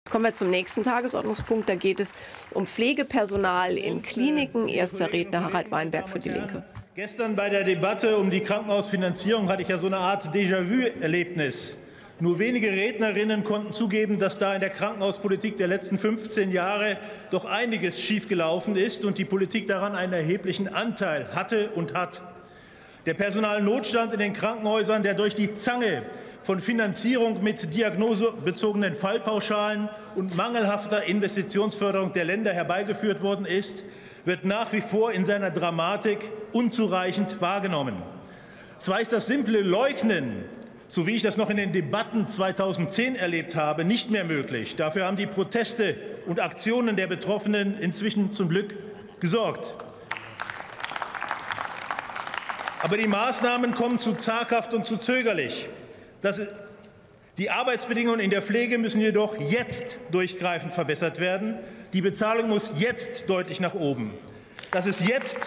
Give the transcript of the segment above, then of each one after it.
Kommen wir zum nächsten Tagesordnungspunkt. Da geht es um Pflegepersonal in Kliniken. Erster Redner Harald Weinberg für die Linke. Gestern bei der Debatte um die Krankenhausfinanzierung hatte ich ja so eine Art Déjà-vu-Erlebnis. Nur wenige Rednerinnen konnten zugeben, dass da in der Krankenhauspolitik der letzten 15 Jahre doch einiges schiefgelaufen ist und die Politik daran einen erheblichen Anteil hatte und hat. Der Personalnotstand in den Krankenhäusern, der durch die Zange von Finanzierung mit diagnosebezogenen Fallpauschalen und mangelhafter Investitionsförderung der Länder herbeigeführt worden ist, wird nach wie vor in seiner Dramatik unzureichend wahrgenommen. Zwar ist das simple Leugnen, so wie ich das noch in den Debatten 2010 erlebt habe, nicht mehr möglich. Dafür haben die Proteste und Aktionen der Betroffenen inzwischen zum Glück gesorgt. Aber die Maßnahmen kommen zu zaghaft und zu zögerlich. Die Arbeitsbedingungen in der Pflege müssen jedoch jetzt durchgreifend verbessert werden. Die Bezahlung muss jetzt deutlich nach oben. Das ist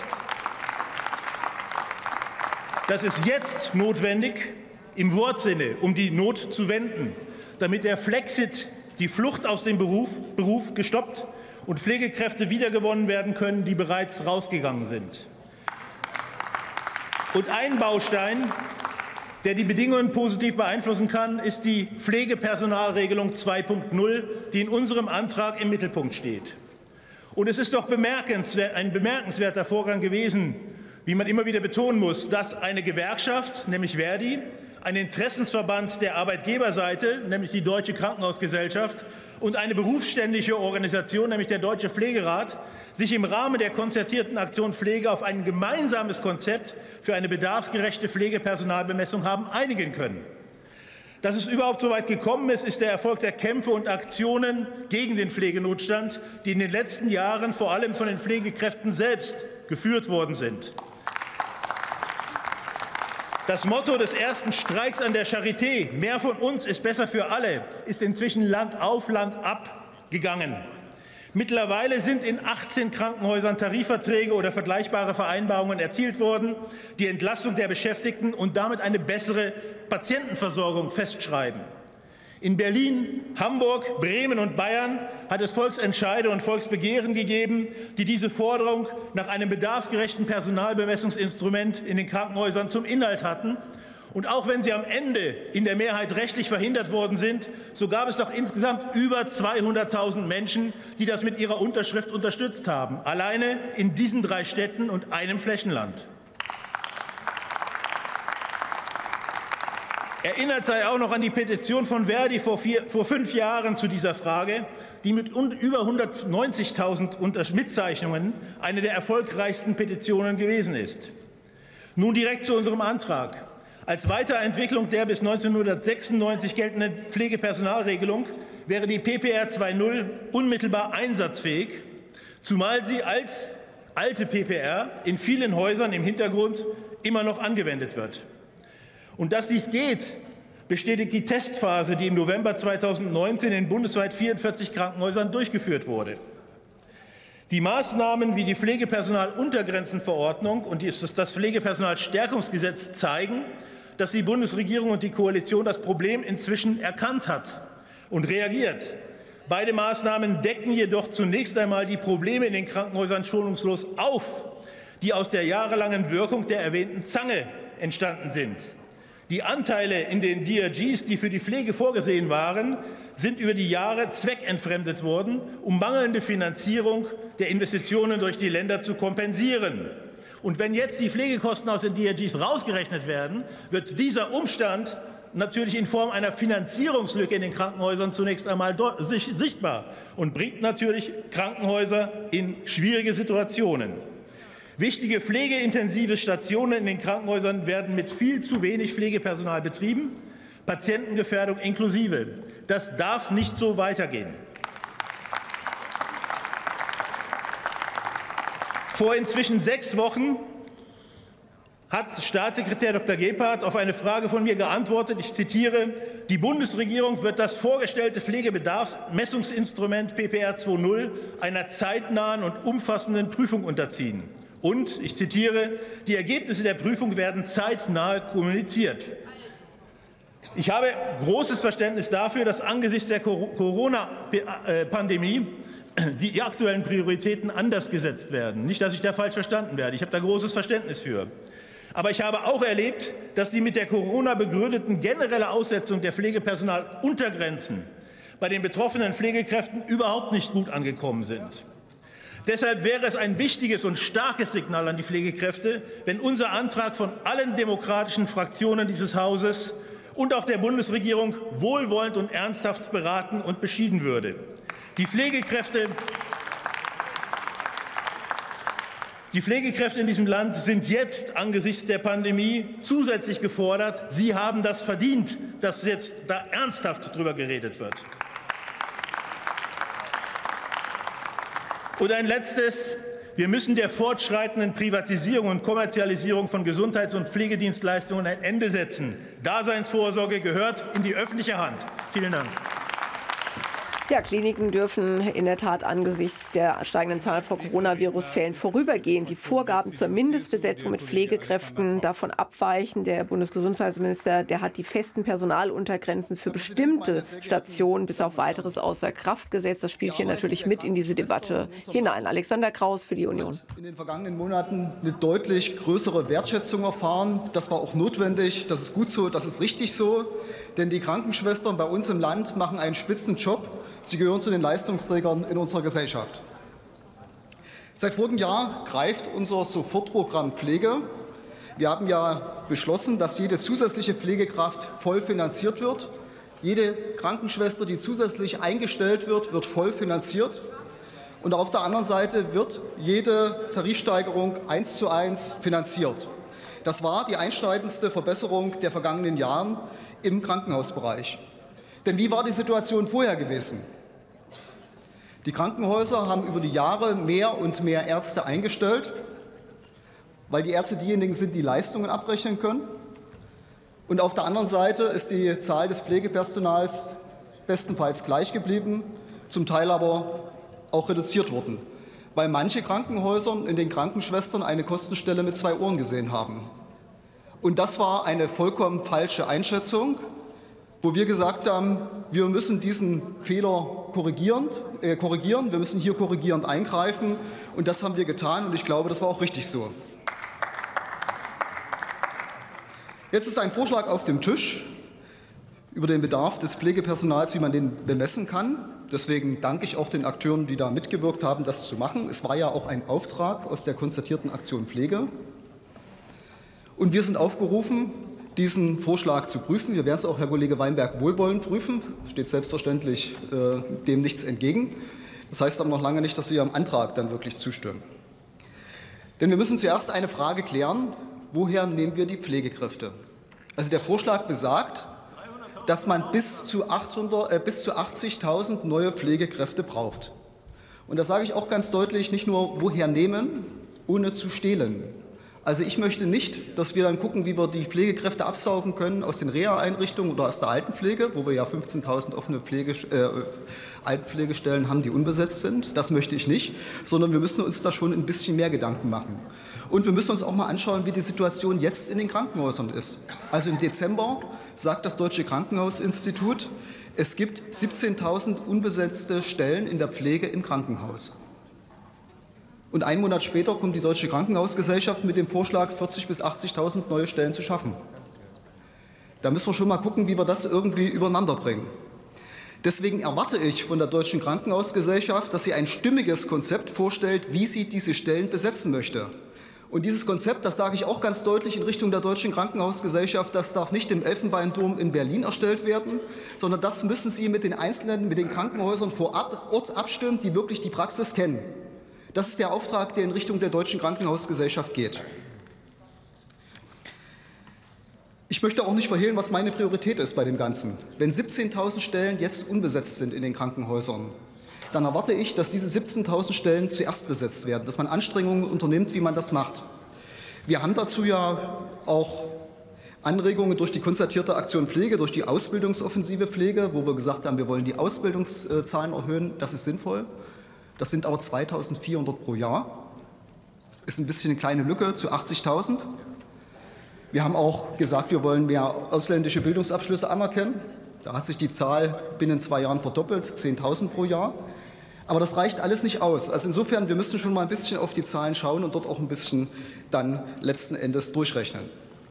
jetzt notwendig, im Wortsinne, um die Not zu wenden, damit der Flexit, die Flucht aus dem Beruf gestoppt und Pflegekräfte wiedergewonnen werden können, die bereits rausgegangen sind. Und ein Baustein, der die Bedingungen positiv beeinflussen kann, ist die Pflegepersonalregelung 2.0, die in unserem Antrag im Mittelpunkt steht. Und es ist doch ein bemerkenswerter Vorgang gewesen, wie man immer wieder betonen muss, dass eine Gewerkschaft, nämlich Verdi, ein Interessensverband der Arbeitgeberseite, nämlich die Deutsche Krankenhausgesellschaft, und eine berufsständische Organisation, nämlich der Deutsche Pflegerat, sich im Rahmen der konzertierten Aktion Pflege auf ein gemeinsames Konzept für eine bedarfsgerechte Pflegepersonalbemessung haben einigen können. Dass es überhaupt so weit gekommen ist, ist der Erfolg der Kämpfe und Aktionen gegen den Pflegenotstand, die in den letzten Jahren vor allem von den Pflegekräften selbst geführt worden sind. Das Motto des ersten Streiks an der Charité, mehr von uns ist besser für alle, ist inzwischen Land auf, Land ab gegangen. Mittlerweile sind in 18 Krankenhäusern Tarifverträge oder vergleichbare Vereinbarungen erzielt worden, die Entlastung der Beschäftigten und damit eine bessere Patientenversorgung festschreiben. In Berlin, Hamburg, Bremen und Bayern hat es Volksentscheide und Volksbegehren gegeben, die diese Forderung nach einem bedarfsgerechten Personalbemessungsinstrument in den Krankenhäusern zum Inhalt hatten. Und auch wenn sie am Ende in der Mehrheit rechtlich verhindert worden sind, so gab es doch insgesamt über 200.000 Menschen, die das mit ihrer Unterschrift unterstützt haben, alleine in diesen 3 Städten und einem Flächenland. Erinnert sei auch noch an die Petition von Verdi vor 5 Jahren zu dieser Frage, die mit über 190.000 Mitzeichnungen eine der erfolgreichsten Petitionen gewesen ist. Nun direkt zu unserem Antrag. Als Weiterentwicklung der bis 1996 geltenden Pflegepersonalregelung wäre die PPR 2.0 unmittelbar einsatzfähig, zumal sie als alte PPR in vielen Häusern im Hintergrund immer noch angewendet wird. Und dass dies geht, bestätigt die Testphase, die im November 2019 in bundesweit 44 Krankenhäusern durchgeführt wurde. Die Maßnahmen wie die Pflegepersonaluntergrenzenverordnung und das Pflegepersonalstärkungsgesetz zeigen, dass die Bundesregierung und die Koalition das Problem inzwischen erkannt hat und reagiert. Beide Maßnahmen decken jedoch zunächst einmal die Probleme in den Krankenhäusern schonungslos auf, die aus der jahrelangen Wirkung der erwähnten Zange entstanden sind. Die Anteile in den DRGs, die für die Pflege vorgesehen waren, sind über die Jahre zweckentfremdet worden, um mangelnde Finanzierung der Investitionen durch die Länder zu kompensieren. Und wenn jetzt die Pflegekosten aus den DRGs rausgerechnet werden, wird dieser Umstand natürlich in Form einer Finanzierungslücke in den Krankenhäusern zunächst einmal sichtbar und bringt natürlich Krankenhäuser in schwierige Situationen. Wichtige pflegeintensive Stationen in den Krankenhäusern werden mit viel zu wenig Pflegepersonal betrieben, Patientengefährdung inklusive. Das darf nicht so weitergehen. Vor inzwischen 6 Wochen hat Staatssekretär Dr. Gebhardt auf eine Frage von mir geantwortet, ich zitiere, die Bundesregierung wird das vorgestellte Pflegebedarfsmessungsinstrument PPR 2.0 einer zeitnahen und umfassenden Prüfung unterziehen. Und, ich zitiere, die Ergebnisse der Prüfung werden zeitnah kommuniziert. Ich habe großes Verständnis dafür, dass angesichts der Corona-Pandemie die aktuellen Prioritäten anders gesetzt werden. Nicht, dass ich da falsch verstanden werde. Ich habe da großes Verständnis für. Aber ich habe auch erlebt, dass die mit der Corona begründeten generelle Aussetzung der Pflegepersonaluntergrenzen bei den betroffenen Pflegekräften überhaupt nicht gut angekommen sind. Deshalb wäre es ein wichtiges und starkes Signal an die Pflegekräfte, wenn unser Antrag von allen demokratischen Fraktionen dieses Hauses und auch der Bundesregierung wohlwollend und ernsthaft beraten und beschieden würde. Die Pflegekräfte in diesem Land sind jetzt angesichts der Pandemie zusätzlich gefordert. Sie haben das verdient, dass jetzt da ernsthaft darüber geredet wird. Und ein Letztes. Wir müssen der fortschreitenden Privatisierung und Kommerzialisierung von Gesundheits- und Pflegedienstleistungen ein Ende setzen. Daseinsvorsorge gehört in die öffentliche Hand. Vielen Dank. Ja, Kliniken dürfen in der Tat angesichts der steigenden Zahl von Coronavirus-Fällen vorübergehend die Vorgaben zur Mindestbesetzung mit Pflegekräften davon abweichen. Der Bundesgesundheitsminister, der hat die festen Personaluntergrenzen für bestimmte Stationen bis auf Weiteres außer Kraft gesetzt. Das spielt hier natürlich mit in diese Debatte hinein. Alexander Kraus für die Union. In den vergangenen Monaten eine deutlich größere Wertschätzung erfahren. Das war auch notwendig. Das ist gut so, das ist richtig so. Denn die Krankenschwestern bei uns im Land machen einen Spitzenjob. Sie gehören zu den Leistungsträgern in unserer Gesellschaft. Seit vorigem Jahr greift unser Sofortprogramm Pflege. Wir haben ja beschlossen, dass jede zusätzliche Pflegekraft voll finanziert wird. Jede Krankenschwester, die zusätzlich eingestellt wird, wird voll finanziert. Und auf der anderen Seite wird jede Tarifsteigerung 1:1 finanziert. Das war die einschneidendste Verbesserung der vergangenen Jahre im Krankenhausbereich. Denn wie war die Situation vorher gewesen? Die Krankenhäuser haben über die Jahre mehr und mehr Ärzte eingestellt, weil die Ärzte diejenigen sind, die Leistungen abrechnen können. Und auf der anderen Seite ist die Zahl des Pflegepersonals bestenfalls gleich geblieben, zum Teil aber auch reduziert worden, weil manche Krankenhäuser in den Krankenschwestern eine Kostenstelle mit 2 Ohren gesehen haben. Und das war eine vollkommen falsche Einschätzung, wo wir gesagt haben, wir müssen diesen Fehler korrigieren, wir müssen hier korrigierend eingreifen. Und das haben wir getan, und ich glaube, das war auch richtig so. Jetzt ist ein Vorschlag auf dem Tisch über den Bedarf des Pflegepersonals, wie man den bemessen kann. Deswegen danke ich auch den Akteuren, die da mitgewirkt haben, das zu machen. Es war ja auch ein Auftrag aus der konzertierten Aktion Pflege. Und wir sind aufgerufen, diesen Vorschlag zu prüfen. Wir werden es auch, Herr Kollege Weinberg, wohlwollend prüfen. Steht selbstverständlich dem nichts entgegen. Das heißt aber noch lange nicht, dass wir am Antrag dann wirklich zustimmen. Denn wir müssen zuerst eine Frage klären: Woher nehmen wir die Pflegekräfte? Also der Vorschlag besagt, dass man bis zu 80.000 neue Pflegekräfte braucht. Und da sage ich auch ganz deutlich, nicht nur woher nehmen, ohne zu stehlen. Also ich möchte nicht, dass wir dann gucken, wie wir die Pflegekräfte absaugen können aus den Reha-Einrichtungen oder aus der Altenpflege, wo wir ja 15.000 offene Altenpflegestellen haben, die unbesetzt sind. Das möchte ich nicht, sondern wir müssen uns da schon ein bisschen mehr Gedanken machen. Und wir müssen uns auch mal anschauen, wie die Situation jetzt in den Krankenhäusern ist. Also im Dezember sagt das Deutsche Krankenhausinstitut, es gibt 17.000 unbesetzte Stellen in der Pflege im Krankenhaus. Und einen Monat später kommt die Deutsche Krankenhausgesellschaft mit dem Vorschlag, 40.000 bis 80.000 neue Stellen zu schaffen. Da müssen wir schon mal gucken, wie wir das irgendwie übereinander bringen. Deswegen erwarte ich von der Deutschen Krankenhausgesellschaft, dass sie ein stimmiges Konzept vorstellt, wie sie diese Stellen besetzen möchte. Und dieses Konzept, das sage ich auch ganz deutlich in Richtung der Deutschen Krankenhausgesellschaft, das darf nicht im Elfenbeinturm in Berlin erstellt werden, sondern das müssen Sie mit den Krankenhäusern vor Ort abstimmen, die wirklich die Praxis kennen. Das ist der Auftrag, der in Richtung der Deutschen Krankenhausgesellschaft geht. Ich möchte auch nicht verhehlen, was meine Priorität ist bei dem Ganzen. Wenn 17.000 Stellen jetzt unbesetzt sind in den Krankenhäusern, dann erwarte ich, dass diese 17.000 Stellen zuerst besetzt werden, dass man Anstrengungen unternimmt, wie man das macht. Wir haben dazu ja auch Anregungen durch die konzertierte Aktion Pflege, durch die Ausbildungsoffensive Pflege, wo wir gesagt haben, wir wollen die Ausbildungszahlen erhöhen. Das ist sinnvoll. Das sind aber 2.400 pro Jahr. Ist ein bisschen eine kleine Lücke zu 80.000. Wir haben auch gesagt, wir wollen mehr ausländische Bildungsabschlüsse anerkennen. Da hat sich die Zahl binnen 2 Jahren verdoppelt, 10.000 pro Jahr. Aber das reicht alles nicht aus. Also insofern, wir müssen schon mal ein bisschen auf die Zahlen schauen und dort auch ein bisschen dann letzten Endes durchrechnen.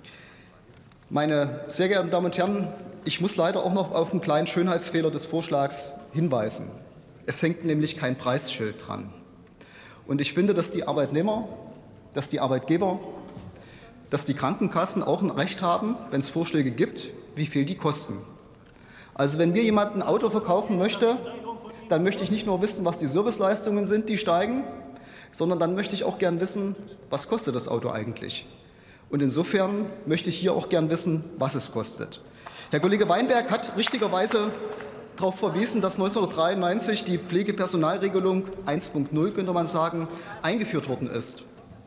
Meine sehr geehrten Damen und Herren, ich muss leider auch noch auf einen kleinen Schönheitsfehler des Vorschlags hinweisen. Es hängt nämlich kein Preisschild dran. Und ich finde, dass die Arbeitnehmer, dass die Arbeitgeber, dass die Krankenkassen auch ein Recht haben, wenn es Vorschläge gibt, wie viel die kosten. Also wenn mir jemand ein Auto verkaufen möchte, dann möchte ich nicht nur wissen, was die Serviceleistungen sind, die steigen, sondern dann möchte ich auch gern wissen, was kostet das Auto eigentlich. Und insofern möchte ich hier auch gern wissen, was es kostet. Herr Kollege Weinberg hat richtigerweise darauf verwiesen, dass 1993 die Pflegepersonalregelung 1.0, könnte man sagen, eingeführt worden ist.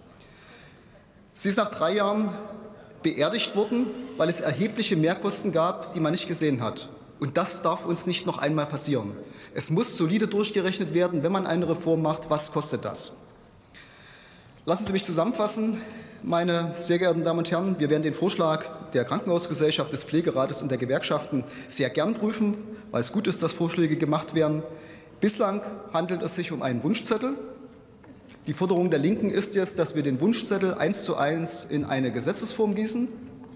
Sie ist nach 3 Jahren beerdigt worden, weil es erhebliche Mehrkosten gab, die man nicht gesehen hat. Und das darf uns nicht noch einmal passieren. Es muss solide durchgerechnet werden, wenn man eine Reform macht, was kostet das? Lassen Sie mich zusammenfassen, meine sehr geehrten Damen und Herren. Wir werden den Vorschlag der Krankenhausgesellschaft, des Pflegerates und der Gewerkschaften sehr gern prüfen, weil es gut ist, dass Vorschläge gemacht werden. Bislang handelt es sich um einen Wunschzettel. Die Forderung der Linken ist jetzt, dass wir den Wunschzettel 1:1 in eine Gesetzesform gießen.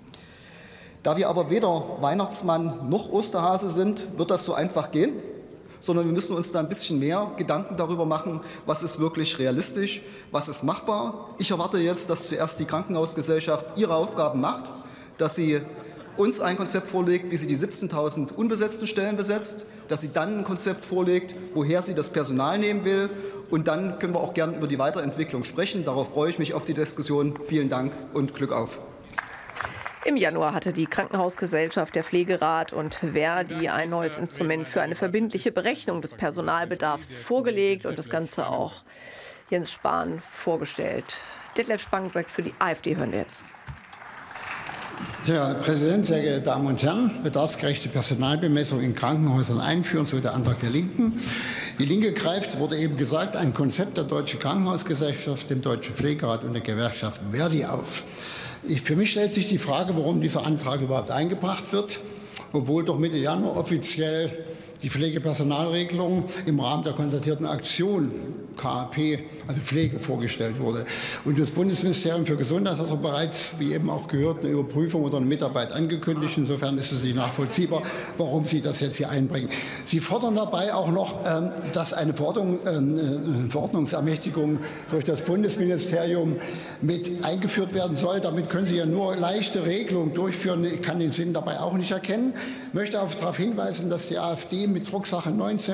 Da wir aber weder Weihnachtsmann noch Osterhase sind, wird das so einfach gehen, sondern wir müssen uns da ein bisschen mehr Gedanken darüber machen, was ist wirklich realistisch, was ist machbar. Ich erwarte jetzt, dass zuerst die Krankenhausgesellschaft ihre Aufgaben macht, dass sie uns ein Konzept vorlegt, wie sie die 17.000 unbesetzten Stellen besetzt, dass sie dann ein Konzept vorlegt, woher sie das Personal nehmen will. Und dann können wir auch gern über die Weiterentwicklung sprechen. Darauf freue ich mich auf die Diskussion. Vielen Dank und Glück auf. Im Januar hatte die Krankenhausgesellschaft, der Pflegerat und Verdi ein neues Instrument für eine verbindliche Berechnung des Personalbedarfs vorgelegt und das Ganze auch Jens Spahn vorgestellt. Detlef Spangenberg für die AfD hören wir jetzt. Herr Präsident, sehr geehrte Damen und Herren! Bedarfsgerechte Personalbemessung in Krankenhäusern einführen, so der Antrag der Linken. Die Linke greift, wurde eben gesagt, ein Konzept der Deutschen Krankenhausgesellschaft, dem Deutschen Pflegerat und der Gewerkschaft Verdi auf. Für mich stellt sich die Frage, warum dieser Antrag überhaupt eingebracht wird, obwohl doch Mitte Januar offiziell die Pflegepersonalregelung im Rahmen der konzertierten Aktion KAP, also Pflege, vorgestellt wurde. Und das Bundesministerium für Gesundheit hat bereits, wie eben auch gehört, eine Überprüfung oder eine Mitarbeit angekündigt. Insofern ist es nicht nachvollziehbar, warum Sie das jetzt hier einbringen. Sie fordern dabei auch noch, dass eine Verordnungsermächtigung durch das Bundesministerium mit eingeführt werden soll. Damit können Sie ja nur leichte Regelungen durchführen. Ich kann den Sinn dabei auch nicht erkennen. Ich möchte auch darauf hinweisen, dass die AfD mit Drucksache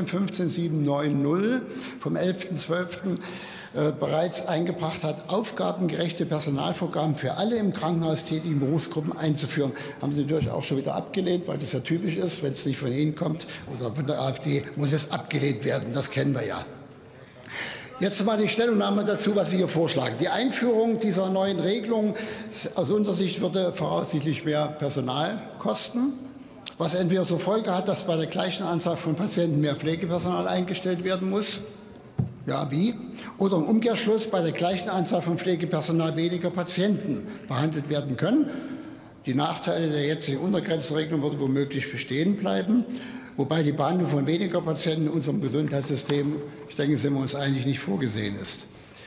19-15790 vom 11.12. Bereits eingebracht hat, aufgabengerechte Personalvorgaben für alle im Krankenhaus tätigen Berufsgruppen einzuführen. Haben Sie natürlich auch schon wieder abgelehnt, weil das ja typisch ist, wenn es nicht von Ihnen kommt oder von der AfD, muss es abgelehnt werden. Das kennen wir ja. Jetzt mal die Stellungnahme dazu, was Sie hier vorschlagen. Die Einführung dieser neuen Regelung aus unserer Sicht würde voraussichtlich mehr Personal kosten, was entweder zur Folge hat, dass bei der gleichen Anzahl von Patienten mehr Pflegepersonal eingestellt werden muss. Ja, wie? Oder im Umkehrschluss bei der gleichen Anzahl von Pflegepersonal weniger Patienten behandelt werden können. Die Nachteile der jetzigen Untergrenzenregelung würden womöglich bestehen bleiben, wobei die Behandlung von weniger Patienten in unserem Gesundheitssystem, ich denke, sind wir uns eigentlich nicht vorgesehen ist.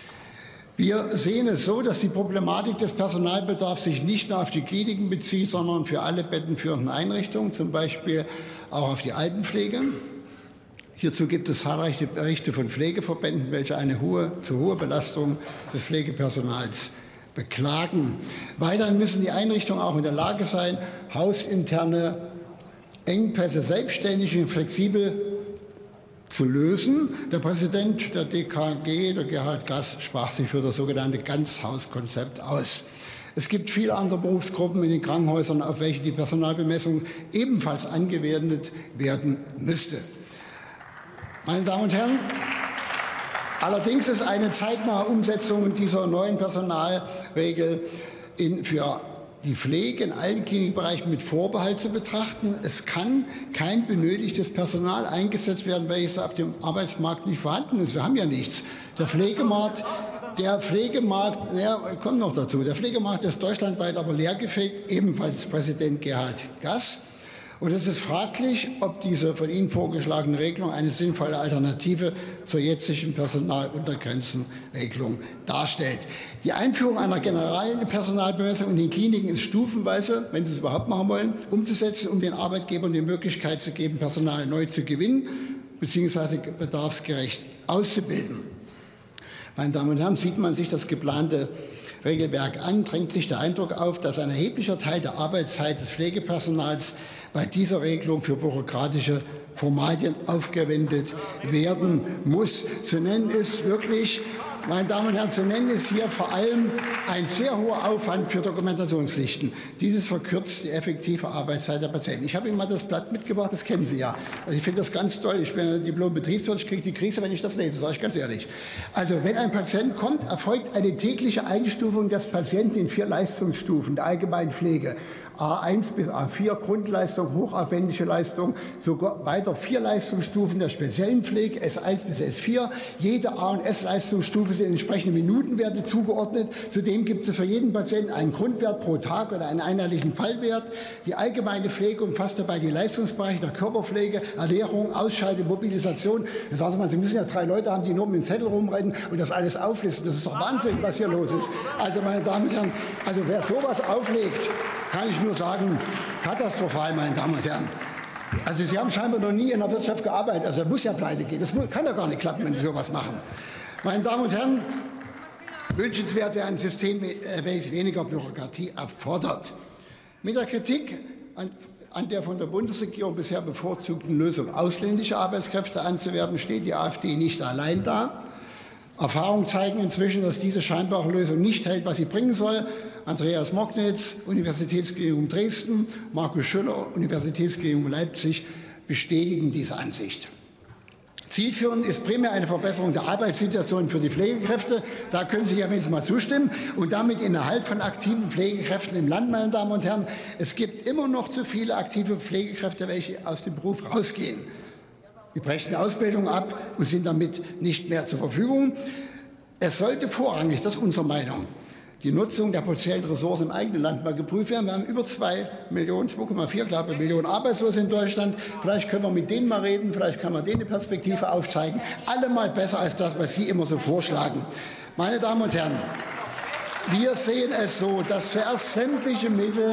Wir sehen es so, dass die Problematik des Personalbedarfs sich nicht nur auf die Kliniken bezieht, sondern für alle bettenführenden Einrichtungen, zum Beispiel auch auf die Altenpflege. Hierzu gibt es zahlreiche Berichte von Pflegeverbänden, welche eine zu hohe Belastung des Pflegepersonals beklagen. Weiterhin müssen die Einrichtungen auch in der Lage sein, hausinterne Engpässe selbstständig und flexibel zu lösen. Der Präsident der DKG, der Gerhard Gass, sprach sich für das sogenannte Ganzhauskonzept aus. Es gibt viele andere Berufsgruppen in den Krankenhäusern, auf welche die Personalbemessung ebenfalls angewendet werden müsste. Meine Damen und Herren, allerdings ist eine zeitnahe Umsetzung dieser neuen Personalregel für die Pflege in allen Klinikbereichen mit Vorbehalt zu betrachten. Es kann kein benötigtes Personal eingesetzt werden, welches auf dem Arbeitsmarkt nicht vorhanden ist. Wir haben ja nichts. Der Pflegemarkt Der Pflegemarkt, ja, kommt noch dazu, der Pflegemarkt ist deutschlandweit aber leergefegt, ebenfalls Präsident Gerhard Gass. Und es ist fraglich, ob diese von Ihnen vorgeschlagene Regelung eine sinnvolle Alternative zur jetzigen Personaluntergrenzenregelung darstellt. Die Einführung einer generellen Personalbemessung in den Kliniken ist stufenweise, wenn Sie es überhaupt machen wollen, umzusetzen, um den Arbeitgebern die Möglichkeit zu geben, Personal neu zu gewinnen bzw. bedarfsgerecht auszubilden. Meine Damen und Herren, sieht man sich das geplante Regelwerk an, drängt sich der Eindruck auf, dass ein erheblicher Teil der Arbeitszeit des Pflegepersonals bei dieser Regelung für bürokratische Formalien aufgewendet werden muss. Zu nennen ist wirklich, meine Damen und Herren, zu nennen ist hier vor allem ein sehr hoher Aufwand für Dokumentationspflichten. Dieses verkürzt die effektive Arbeitszeit der Patienten. Ich habe Ihnen mal das Blatt mitgebracht, das kennen Sie ja. Also ich finde das ganz toll. Ich bin Diplom-Betriebswirt, ich kriege die Krise, wenn ich das lese, sage ich ganz ehrlich. Also wenn ein Patient kommt, erfolgt eine tägliche Einstufung des Patienten in 4 Leistungsstufen der allgemeinen Pflege. A1 bis A4 Grundleistung, hochaufwendige Leistung, sogar weiter 4 Leistungsstufen der speziellen Pflege, S1 bis S4. Jede A- und S-Leistungsstufe sind entsprechende Minutenwerte zugeordnet. Zudem gibt es für jeden Patienten einen Grundwert pro Tag oder einen einheitlichen Fallwert. Die allgemeine Pflege umfasst dabei die Leistungsbereiche der Körperpflege, Ernährung, Ausscheide, Mobilisation. Das heißt, Sie müssen ja 3 Leute haben, die nur mit dem Zettel rumrennen und das alles auflisten. Das ist doch Wahnsinn, was hier los ist. Also, meine Damen und Herren, also wer sowas auflegt, kann ich nur sagen, katastrophal, meine Damen und Herren. Also Sie haben scheinbar noch nie in der Wirtschaft gearbeitet, also er muss ja pleite gehen. Das kann ja gar nicht klappen, wenn Sie sowas machen. Meine Damen und Herren, wünschenswert wäre ein System, welches weniger Bürokratie erfordert. Mit der Kritik an der von der Bundesregierung bisher bevorzugten Lösung, ausländische Arbeitskräfte anzuwerben, steht die AfD nicht allein da. Erfahrungen zeigen inzwischen, dass diese scheinbare Lösung nicht hält, was sie bringen soll. Andreas Mognitz, Universitätsklinikum Dresden, Markus Schüller, Universitätsklinikum Leipzig bestätigen diese Ansicht. Zielführend ist primär eine Verbesserung der Arbeitssituation für die Pflegekräfte. Da können Sie ja wenigstens mal zustimmen. Und damit in Erhalt von aktiven Pflegekräften im Land, meine Damen und Herren. Es gibt immer noch zu viele aktive Pflegekräfte, welche aus dem Beruf rausgehen. Die brechen die Ausbildung ab und sind damit nicht mehr zur Verfügung. Es sollte vorrangig, das ist unsere Meinung, die Nutzung der potenziellen Ressourcen im eigenen Land mal geprüft werden. Wir haben über 2,4 Millionen Arbeitslose in Deutschland. Vielleicht können wir mit denen mal reden, vielleicht kann man denen eine Perspektive aufzeigen. Allemal besser als das, was Sie immer so vorschlagen. Meine Damen und Herren, wir sehen es so, dass zuerst sämtliche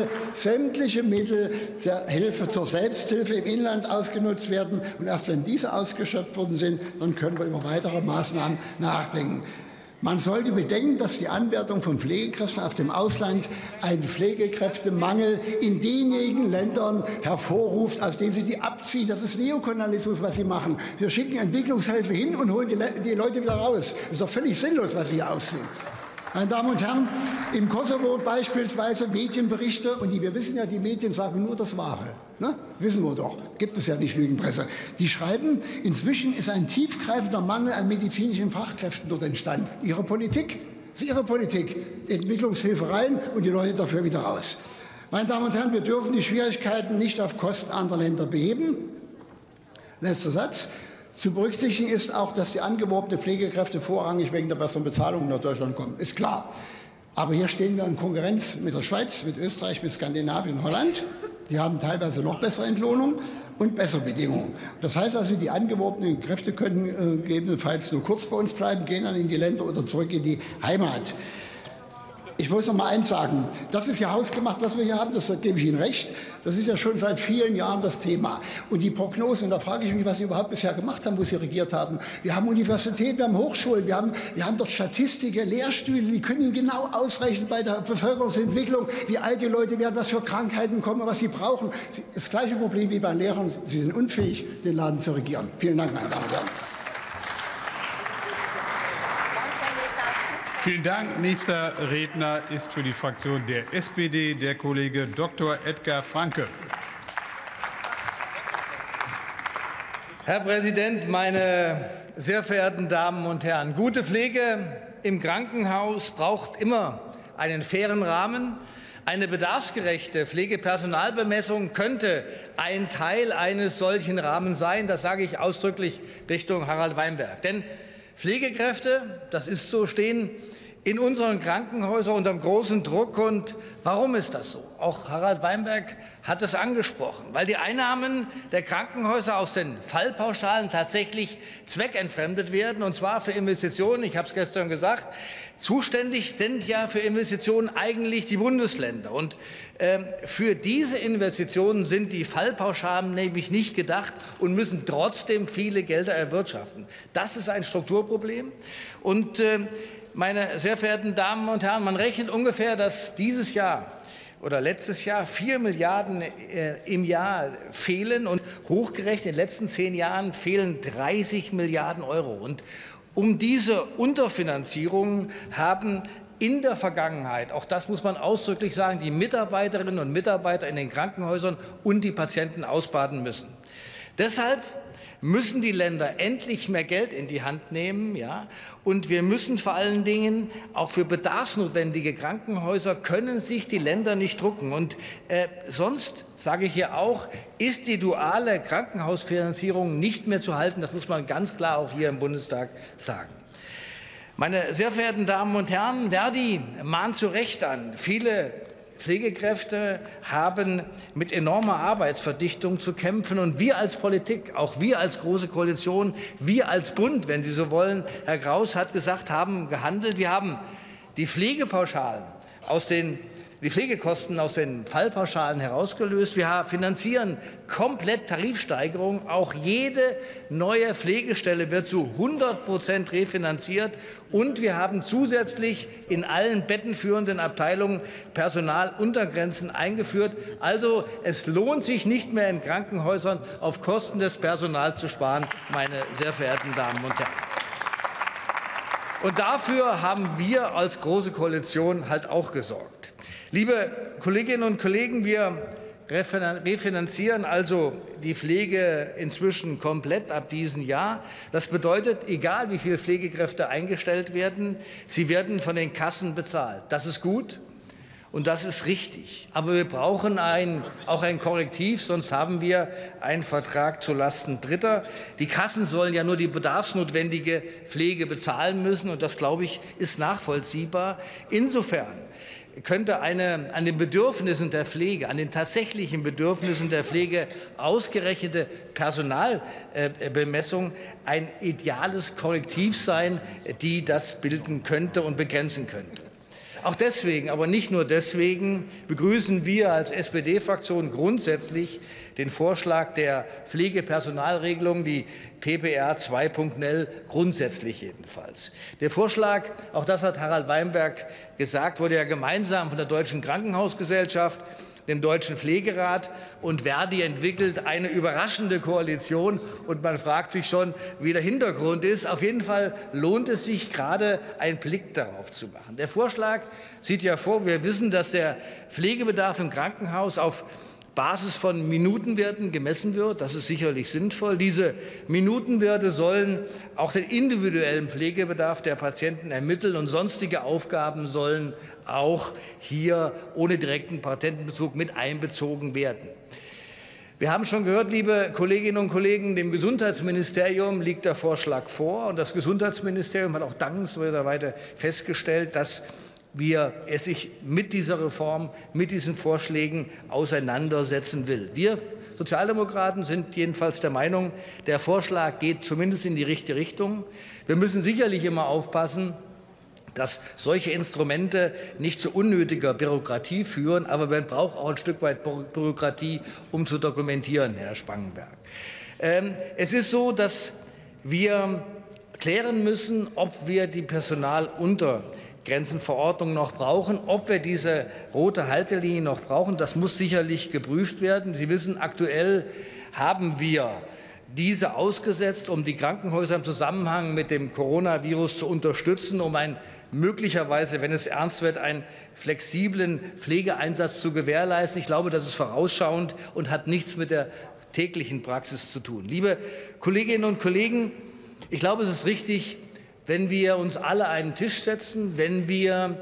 Mittel der Hilfe zur Selbsthilfe im Inland ausgenutzt werden. Und erst wenn diese ausgeschöpft worden sind, dann können wir über weitere Maßnahmen nachdenken. Man sollte bedenken, dass die Anwertung von Pflegekräften auf dem Ausland einen Pflegekräftemangel in denjenigen Ländern hervorruft, aus denen sie die abziehen. Das ist Neokolonialismus, was Sie machen. Sie schicken Entwicklungshilfe hin und holen die Leute wieder raus. Das ist doch völlig sinnlos, was Sie hier aussehen. Meine Damen und Herren, im Kosovo beispielsweise Medienberichte, und wir wissen ja, die Medien sagen nur das Wahre. Ne? Wissen wir doch, gibt es ja nicht Lügenpresse. Die schreiben, inzwischen ist ein tiefgreifender Mangel an medizinischen Fachkräften dort entstanden. Ihre Politik, das ist Ihre Politik, Entwicklungshilfe rein und die Leute dafür wieder raus. Meine Damen und Herren, wir dürfen die Schwierigkeiten nicht auf Kosten anderer Länder beheben. Letzter Satz. Zu berücksichtigen ist auch, dass die angeworbenen Pflegekräfte vorrangig wegen der besseren Bezahlung nach Deutschland kommen. Ist klar. Aber hier stehen wir in Konkurrenz mit der Schweiz, mit Österreich, mit Skandinavien und Holland. Die haben teilweise noch bessere Entlohnung und bessere Bedingungen. Das heißt also, die angeworbenen Kräfte können gegebenenfalls nur kurz bei uns bleiben, gehen dann in die Länder oder zurück in die Heimat. Ich muss noch mal eins sagen. Das ist ja hausgemacht, was wir hier haben. Das gebe ich Ihnen recht. Das ist ja schon seit vielen Jahren das Thema. Und die Prognosen, und da frage ich mich, was Sie überhaupt bisher gemacht haben, wo Sie regiert haben. Wir haben Universitäten, wir haben Hochschulen, wir haben dort Statistiken, Lehrstühle, die können Ihnen genau ausrechnen bei der Bevölkerungsentwicklung, wie alt die Leute werden, was für Krankheiten kommen, was sie brauchen. Das gleiche Problem wie bei Lehrern. Sie sind unfähig, den Laden zu regieren. Vielen Dank, meine Damen und Herren. Vielen Dank. Nächster Redner ist für die Fraktion der SPD der Kollege Dr. Edgar Franke. Herr Präsident, meine sehr verehrten Damen und Herren! Gute Pflege im Krankenhaus braucht immer einen fairen Rahmen. Eine bedarfsgerechte Pflegepersonalbemessung könnte ein Teil eines solchen Rahmens sein. Das sage ich ausdrücklich Richtung Harald Weinberg. Denn Pflegekräfte, das ist so, stehen in unseren Krankenhäusern unter großem Druck. Und warum ist das so? Auch Harald Weinberg hat es angesprochen, weil die Einnahmen der Krankenhäuser aus den Fallpauschalen tatsächlich zweckentfremdet werden, und zwar für Investitionen. Ich habe es gestern gesagt, zuständig sind ja für Investitionen eigentlich die Bundesländer. Und für diese Investitionen sind die Fallpauschalen nämlich nicht gedacht und müssen trotzdem viele Gelder erwirtschaften. Das ist ein Strukturproblem. Und meine sehr verehrten Damen und Herren, man rechnet ungefähr, dass dieses Jahr oder letztes Jahr 4 Milliarden im Jahr fehlen, und hochgerechnet in den letzten 10 Jahren fehlen 30 Milliarden Euro. Und um diese Unterfinanzierung haben in der Vergangenheit, auch das muss man ausdrücklich sagen, die Mitarbeiterinnen und Mitarbeiter in den Krankenhäusern und die Patienten ausbaden müssen. Deshalb müssen die Länder endlich mehr Geld in die Hand nehmen, ja? Und wir müssen vor allen Dingen auch für bedarfsnotwendige Krankenhäuser können sich die Länder nicht drucken. Und sonst, sage ich hier auch, ist die duale Krankenhausfinanzierung nicht mehr zu halten. Das muss man ganz klar auch hier im Bundestag sagen. Meine sehr verehrten Damen und Herren, Verdi mahnt zu Recht an. Viele Pflegekräfte haben mit enormer Arbeitsverdichtung zu kämpfen. Und wir als Politik, auch wir als Große Koalition, wir als Bund, wenn Sie so wollen, Herr Graus hat gesagt, haben gehandelt. Wir haben die Pflegepauschalen die Pflegekosten aus den Fallpauschalen herausgelöst. Wir finanzieren komplett Tarifsteigerungen. Auch jede neue Pflegestelle wird zu 100% refinanziert. Und wir haben zusätzlich in allen bettenführenden Abteilungen Personaluntergrenzen eingeführt. Also es lohnt sich nicht mehr, in Krankenhäusern auf Kosten des Personals zu sparen, meine sehr verehrten Damen und Herren. Und dafür haben wir als Große Koalition halt auch gesorgt. Liebe Kolleginnen und Kollegen, wir refinanzieren also die Pflege inzwischen komplett ab diesem Jahr. Das bedeutet, egal wie viele Pflegekräfte eingestellt werden, sie werden von den Kassen bezahlt. Das ist gut und das ist richtig. Aber wir brauchen auch ein Korrektiv, sonst haben wir einen Vertrag zulasten Dritter. Die Kassen sollen ja nur die bedarfsnotwendige Pflege bezahlen müssen, und das, glaube ich, ist nachvollziehbar. Insofern könnte eine an den Bedürfnissen der Pflege, an den tatsächlichen Bedürfnissen der Pflege ausgerechnete Personalbemessung ein ideales Korrektiv sein, die das bilden könnte und begrenzen könnte. Auch deswegen, aber nicht nur deswegen, begrüßen wir als SPD-Fraktion grundsätzlich den Vorschlag der Pflegepersonalregelung, die PPR 2.0, grundsätzlich jedenfalls. Der Vorschlag, auch das hat Harald Weinberg gesagt, wurde ja gemeinsam von der Deutschen Krankenhausgesellschaft, dem Deutschen Pflegerat und Verdi entwickelt, eine überraschende Koalition. Und man fragt sich schon, wie der Hintergrund ist. Auf jeden Fall lohnt es sich, gerade einen Blick darauf zu machen. Der Vorschlag sieht ja vor, wir wissen, dass der Pflegebedarf im Krankenhaus auf Basis von Minutenwerten gemessen wird. Das ist sicherlich sinnvoll. Diese Minutenwerte sollen auch den individuellen Pflegebedarf der Patienten ermitteln, und sonstige Aufgaben sollen auch hier ohne direkten Patientenbezug mit einbezogen werden. Wir haben schon gehört, liebe Kolleginnen und Kollegen, dem Gesundheitsministerium liegt der Vorschlag vor, und das Gesundheitsministerium hat auch dankenswerterweise festgestellt, dass es sich mit dieser Reform, mit diesen Vorschlägen auseinandersetzen will. Wir Sozialdemokraten sind jedenfalls der Meinung, der Vorschlag geht zumindest in die richtige Richtung. Wir müssen sicherlich immer aufpassen, dass solche Instrumente nicht zu unnötiger Bürokratie führen, aber man braucht auch ein Stück weit Bürokratie, um zu dokumentieren, Herr Spangenberg. Es ist so, dass wir klären müssen, ob wir die Personaluntergrenzenverordnung noch brauchen, ob wir diese rote Haltelinie noch brauchen. Das muss sicherlich geprüft werden. Sie wissen, aktuell haben wir diese ausgesetzt, um die Krankenhäuser im Zusammenhang mit dem Coronavirus zu unterstützen, um möglicherweise, wenn es ernst wird, einen flexiblen Pflegeeinsatz zu gewährleisten. Ich glaube, das ist vorausschauend und hat nichts mit der täglichen Praxis zu tun. Liebe Kolleginnen und Kollegen, ich glaube, es ist richtig, wenn wir uns alle an einen Tisch setzen, wenn wir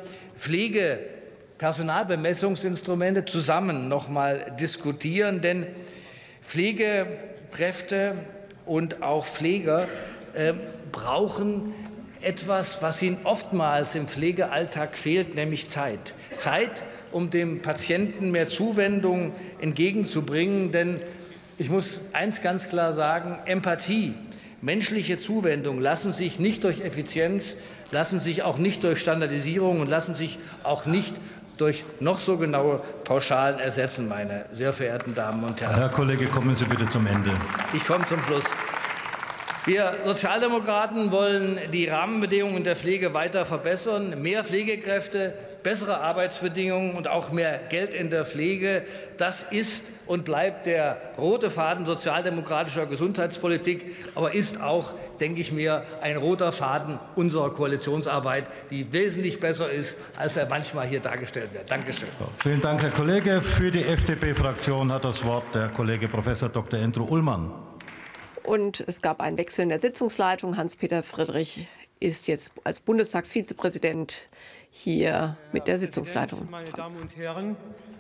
Pflegepersonalbemessungsinstrumente zusammen noch mal diskutieren, denn Pflegekräfte und auch Pfleger brauchen etwas, was ihnen oftmals im Pflegealltag fehlt, nämlich Zeit. Zeit, um dem Patienten mehr Zuwendung entgegenzubringen. Denn ich muss eins ganz klar sagen, Empathie, menschliche Zuwendung lassen sich nicht durch Effizienz, lassen sich auch nicht durch Standardisierung und lassen sich auch nicht durch noch so genaue Pauschalen ersetzen, meine sehr verehrten Damen und Herren. Herr Kollege, kommen Sie bitte zum Ende. Ich komme zum Schluss. Wir Sozialdemokraten wollen die Rahmenbedingungen der Pflege weiter verbessern. Mehr Pflegekräfte, bessere Arbeitsbedingungen und auch mehr Geld in der Pflege. Das ist und bleibt der rote Faden sozialdemokratischer Gesundheitspolitik, aber ist auch, denke ich mir, ein roter Faden unserer Koalitionsarbeit, die wesentlich besser ist, als er manchmal hier dargestellt wird. Dankeschön. Vielen Dank, Herr Kollege. Für die FDP-Fraktion hat das Wort der Kollege Prof. Dr. Endro Ullmann. Und es gab einen Wechsel in der Sitzungsleitung. Hans-Peter Friedrich ist jetzt als Bundestagsvizepräsident hier mit der Sitzungsleitung. Meine Damen und Herren,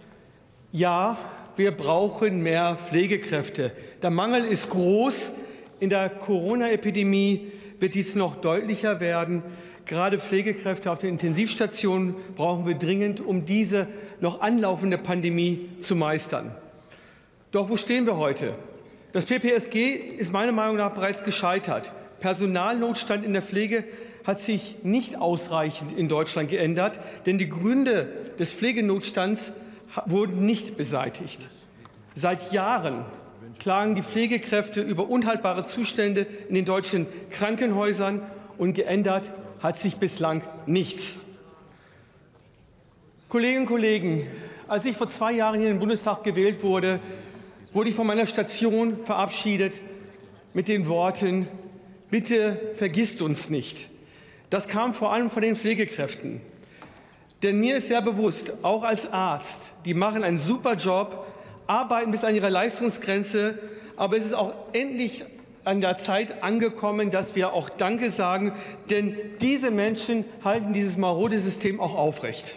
ja, wir brauchen mehr Pflegekräfte. Der Mangel ist groß. In der Corona-Epidemie wird dies noch deutlicher werden. Gerade Pflegekräfte auf den Intensivstationen brauchen wir dringend, um diese noch anlaufende Pandemie zu meistern. Doch wo stehen wir heute? Das PPSG ist meiner Meinung nach bereits gescheitert. Personalnotstand in der Pflege hat sich nicht ausreichend in Deutschland geändert, denn die Gründe des Pflegenotstands wurden nicht beseitigt. Seit Jahren klagen die Pflegekräfte über unhaltbare Zustände in den deutschen Krankenhäusern und geändert hat sich bislang nichts. Kolleginnen und Kollegen, als ich vor 2 Jahren hier in den Bundestag gewählt wurde, wurde ich von meiner Station verabschiedet mit den Worten: Bitte vergisst uns nicht. Das kam vor allem von den Pflegekräften. Denn mir ist sehr bewusst, auch als Arzt, die machen einen super Job, arbeiten bis an ihrer Leistungsgrenze, aber es ist auch endlich an der Zeit angekommen, dass wir auch Danke sagen, denn diese Menschen halten dieses marode System auch aufrecht.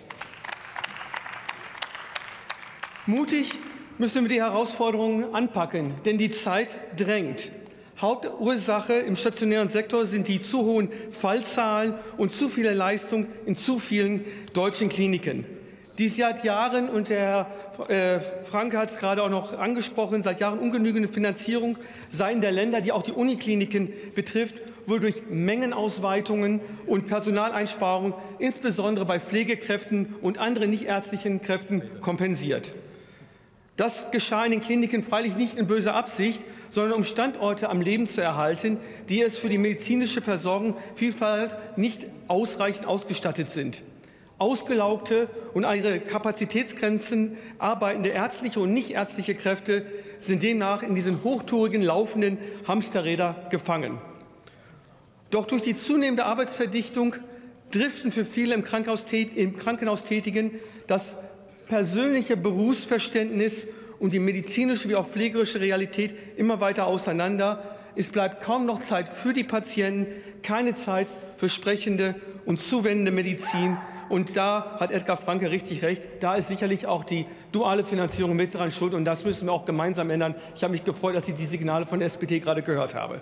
Mutig müssen wir die Herausforderungen anpacken, denn die Zeit drängt. Hauptursache im stationären Sektor sind die zu hohen Fallzahlen und zu viele Leistung in zu vielen deutschen Kliniken. Dies seit Jahren, und der Herr Franke hat es gerade auch noch angesprochen, seit Jahren ungenügende Finanzierung seien der Länder, die auch die Unikliniken betrifft, wurde durch Mengenausweitungen und Personaleinsparungen, insbesondere bei Pflegekräften und anderen nichtärztlichen Kräften, kompensiert. Das geschah in den Kliniken freilich nicht in böser Absicht, sondern um Standorte am Leben zu erhalten, die es für die medizinische Versorgung Vielfalt nicht ausreichend ausgestattet sind. Ausgelaugte und an ihre Kapazitätsgrenzen arbeitende ärztliche und nichtärztliche Kräfte sind demnach in diesen hochtourigen laufenden Hamsterräder gefangen. Doch durch die zunehmende Arbeitsverdichtung driften für viele im Krankenhaus Tätigen das persönliche Berufsverständnis und die medizinische wie auch pflegerische Realität immer weiter auseinander. Es bleibt kaum noch Zeit für die Patienten, keine Zeit für sprechende und zuwendende Medizin. Und da hat Edgar Franke richtig recht. Da ist sicherlich auch die duale Finanzierung mit dran schuld. Und das müssen wir auch gemeinsam ändern. Ich habe mich gefreut, dass ich die Signale von der SPD gerade gehört habe.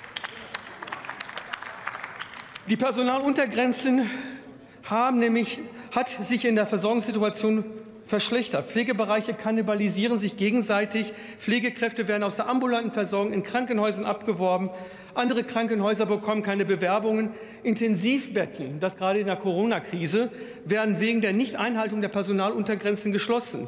Die Personaluntergrenzen hat sich in der Versorgungssituation verschlechtert. Pflegebereiche kannibalisieren sich gegenseitig. Pflegekräfte werden aus der ambulanten Versorgung in Krankenhäusern abgeworben. Andere Krankenhäuser bekommen keine Bewerbungen. Intensivbetten, das gerade in der Corona-Krise, werden wegen der Nichteinhaltung der Personaluntergrenzen geschlossen.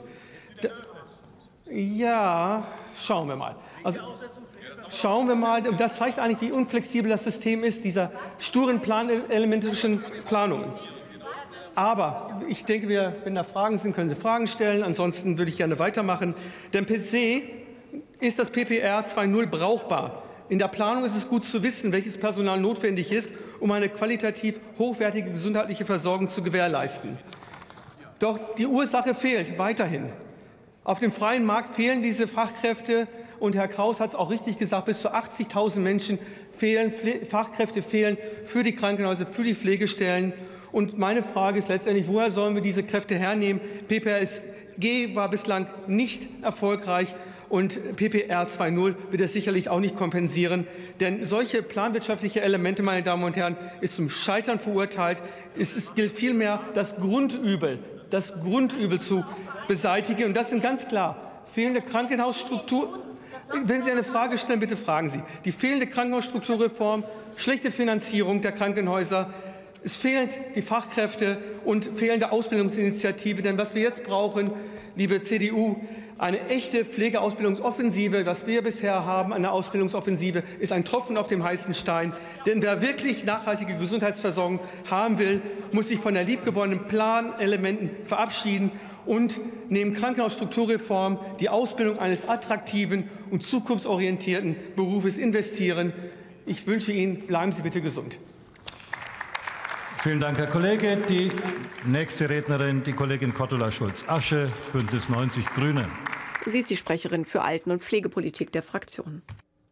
Ja, schauen wir mal. Schauen wir mal, und das zeigt eigentlich, wie unflexibel das System ist, dieser sturen elementarischen Planungen. Aber ich denke, wenn da Fragen sind, können Sie Fragen stellen. Ansonsten würde ich gerne weitermachen. Denn per se ist das PPR 2.0 brauchbar. In der Planung ist es gut zu wissen, welches Personal notwendig ist, um eine qualitativ hochwertige gesundheitliche Versorgung zu gewährleisten. Doch die Ursache fehlt weiterhin. Auf dem freien Markt fehlen diese Fachkräfte. Und Herr Kraus hat es auch richtig gesagt, bis zu 80.000 Menschen fehlen, Fachkräfte fehlen für die Krankenhäuser, für die Pflegestellen. Und meine Frage ist letztendlich, woher sollen wir diese Kräfte hernehmen? PPSG war bislang nicht erfolgreich. und PPR 2.0 wird es sicherlich auch nicht kompensieren. Denn solche planwirtschaftliche Elemente, meine Damen und Herren, ist zum Scheitern verurteilt. Es gilt vielmehr, das Grundübel zu beseitigen. Und das sind ganz klar fehlende Krankenhausstruktur. Wenn Sie eine Frage stellen, bitte fragen Sie. Die fehlende Krankenhausstrukturreform, schlechte Finanzierung der Krankenhäuser, es fehlen die Fachkräfte und fehlende Ausbildungsinitiative. Denn was wir jetzt brauchen, liebe CDU, eine echte Pflegeausbildungsoffensive, was wir bisher haben, eine Ausbildungsoffensive, ist ein Tropfen auf dem heißen Stein. Denn wer wirklich nachhaltige Gesundheitsversorgung haben will, muss sich von der liebgewonnenen Planelementen verabschieden und neben Krankenhausstrukturreform die Ausbildung eines attraktiven und zukunftsorientierten Berufes investieren. Ich wünsche Ihnen, bleiben Sie bitte gesund. Vielen Dank, Herr Kollege. Die nächste Rednerin, die Kollegin Cordula-Schulz-Asche, Bündnis 90 Grüne. Sie ist die Sprecherin für Alten- und Pflegepolitik der Fraktion.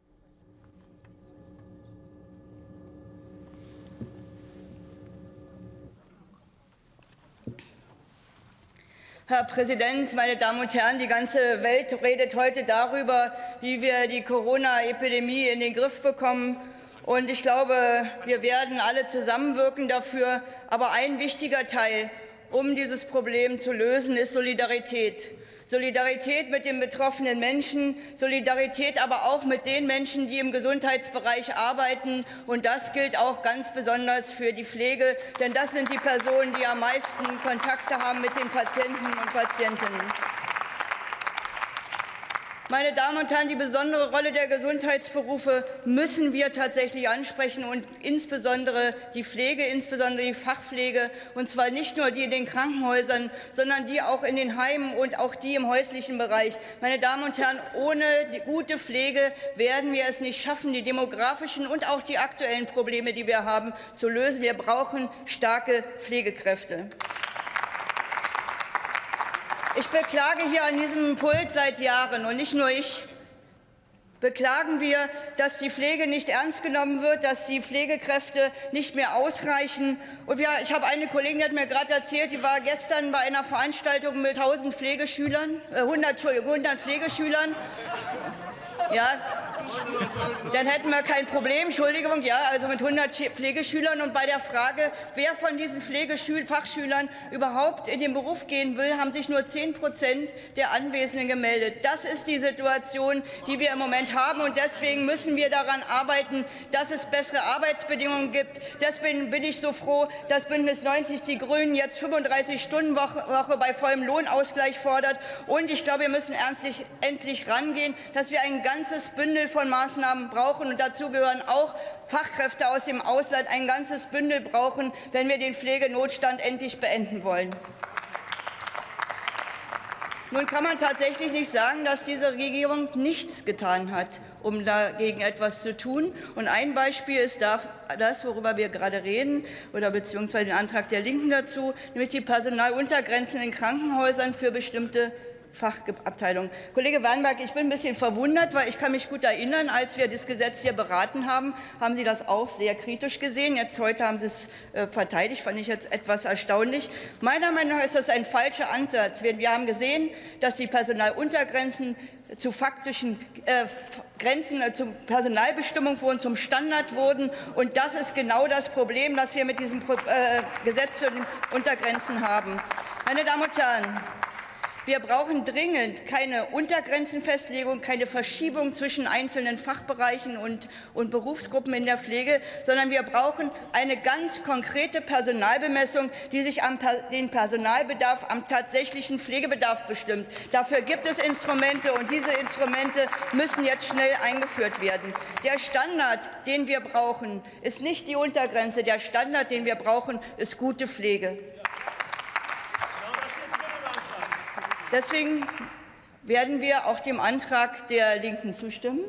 Herr Präsident, meine Damen und Herren! Die ganze Welt redet heute darüber, wie wir die Corona-Epidemie in den Griff bekommen. Und ich glaube, wir werden alle zusammenwirken dafür. Aber ein wichtiger Teil, um dieses Problem zu lösen, ist Solidarität. Solidarität mit den betroffenen Menschen, Solidarität aber auch mit den Menschen, die im Gesundheitsbereich arbeiten. Und das gilt auch ganz besonders für die Pflege, denn das sind die Personen, die am meisten Kontakte haben mit den Patienten und Patientinnen. Meine Damen und Herren, die besondere Rolle der Gesundheitsberufe müssen wir tatsächlich ansprechen, und insbesondere die Pflege, insbesondere die Fachpflege, und zwar nicht nur die in den Krankenhäusern, sondern die auch in den Heimen und auch die im häuslichen Bereich. Meine Damen und Herren, ohne die gute Pflege werden wir es nicht schaffen, die demografischen und auch die aktuellen Probleme, die wir haben, zu lösen. Wir brauchen starke Pflegekräfte. Ich beklage hier an diesem Pult seit Jahren, und nicht nur ich, beklagen wir, dass die Pflege nicht ernst genommen wird, dass die Pflegekräfte nicht mehr ausreichen. Und ich habe eine Kollegin, die hat mir gerade erzählt, die war gestern bei einer Veranstaltung mit 100 Pflegeschülern. Ja, dann hätten wir kein Problem, Entschuldigung, ja, also mit 100 Pflegeschülern. Und bei der Frage, wer von diesen Fachschülern überhaupt in den Beruf gehen will, haben sich nur 10% der Anwesenden gemeldet. Das ist die Situation, die wir im Moment haben. Und deswegen müssen wir daran arbeiten, dass es bessere Arbeitsbedingungen gibt. Deswegen bin ich so froh, dass Bündnis 90 Die Grünen jetzt 35-Stunden-Woche bei vollem Lohnausgleich fordert. Und ich glaube, wir müssen endlich rangehen, dass wir ein ganzes Bündel von Maßnahmen brauchen. Und dazu gehören auch Fachkräfte aus dem Ausland, ein ganzes Bündel brauchen, wenn wir den Pflegenotstand endlich beenden wollen. Nun kann man tatsächlich nicht sagen, dass diese Regierung nichts getan hat, um dagegen etwas zu tun. Und ein Beispiel ist das, worüber wir gerade reden, oder beziehungsweise den Antrag der Linken dazu, nämlich die Personaluntergrenzen in Krankenhäusern für bestimmte Fachabteilung. Kollege Wannberg, ich bin ein bisschen verwundert, weil ich kann mich gut erinnern, als wir das Gesetz hier beraten haben, haben Sie das auch sehr kritisch gesehen. Jetzt heute haben Sie es verteidigt, fand ich jetzt etwas erstaunlich. Meiner Meinung nach ist das ein falscher Ansatz. Wir haben gesehen, dass die Personaluntergrenzen zu faktischen Grenzen, zur Personalbestimmung wurden, zum Standard wurden. Und das ist genau das Problem, das wir mit diesem Gesetz zu den Untergrenzen haben. Meine Damen und Herren, wir brauchen dringend keine Untergrenzenfestlegung, keine Verschiebung zwischen einzelnen Fachbereichen und Berufsgruppen in der Pflege, sondern wir brauchen eine ganz konkrete Personalbemessung, die sich den Personalbedarf am tatsächlichen Pflegebedarf bestimmt. Dafür gibt es Instrumente, und diese Instrumente müssen jetzt schnell eingeführt werden. Der Standard, den wir brauchen, ist nicht die Untergrenze. Der Standard, den wir brauchen, ist gute Pflege. Deswegen werden wir auch dem Antrag der Linken zustimmen,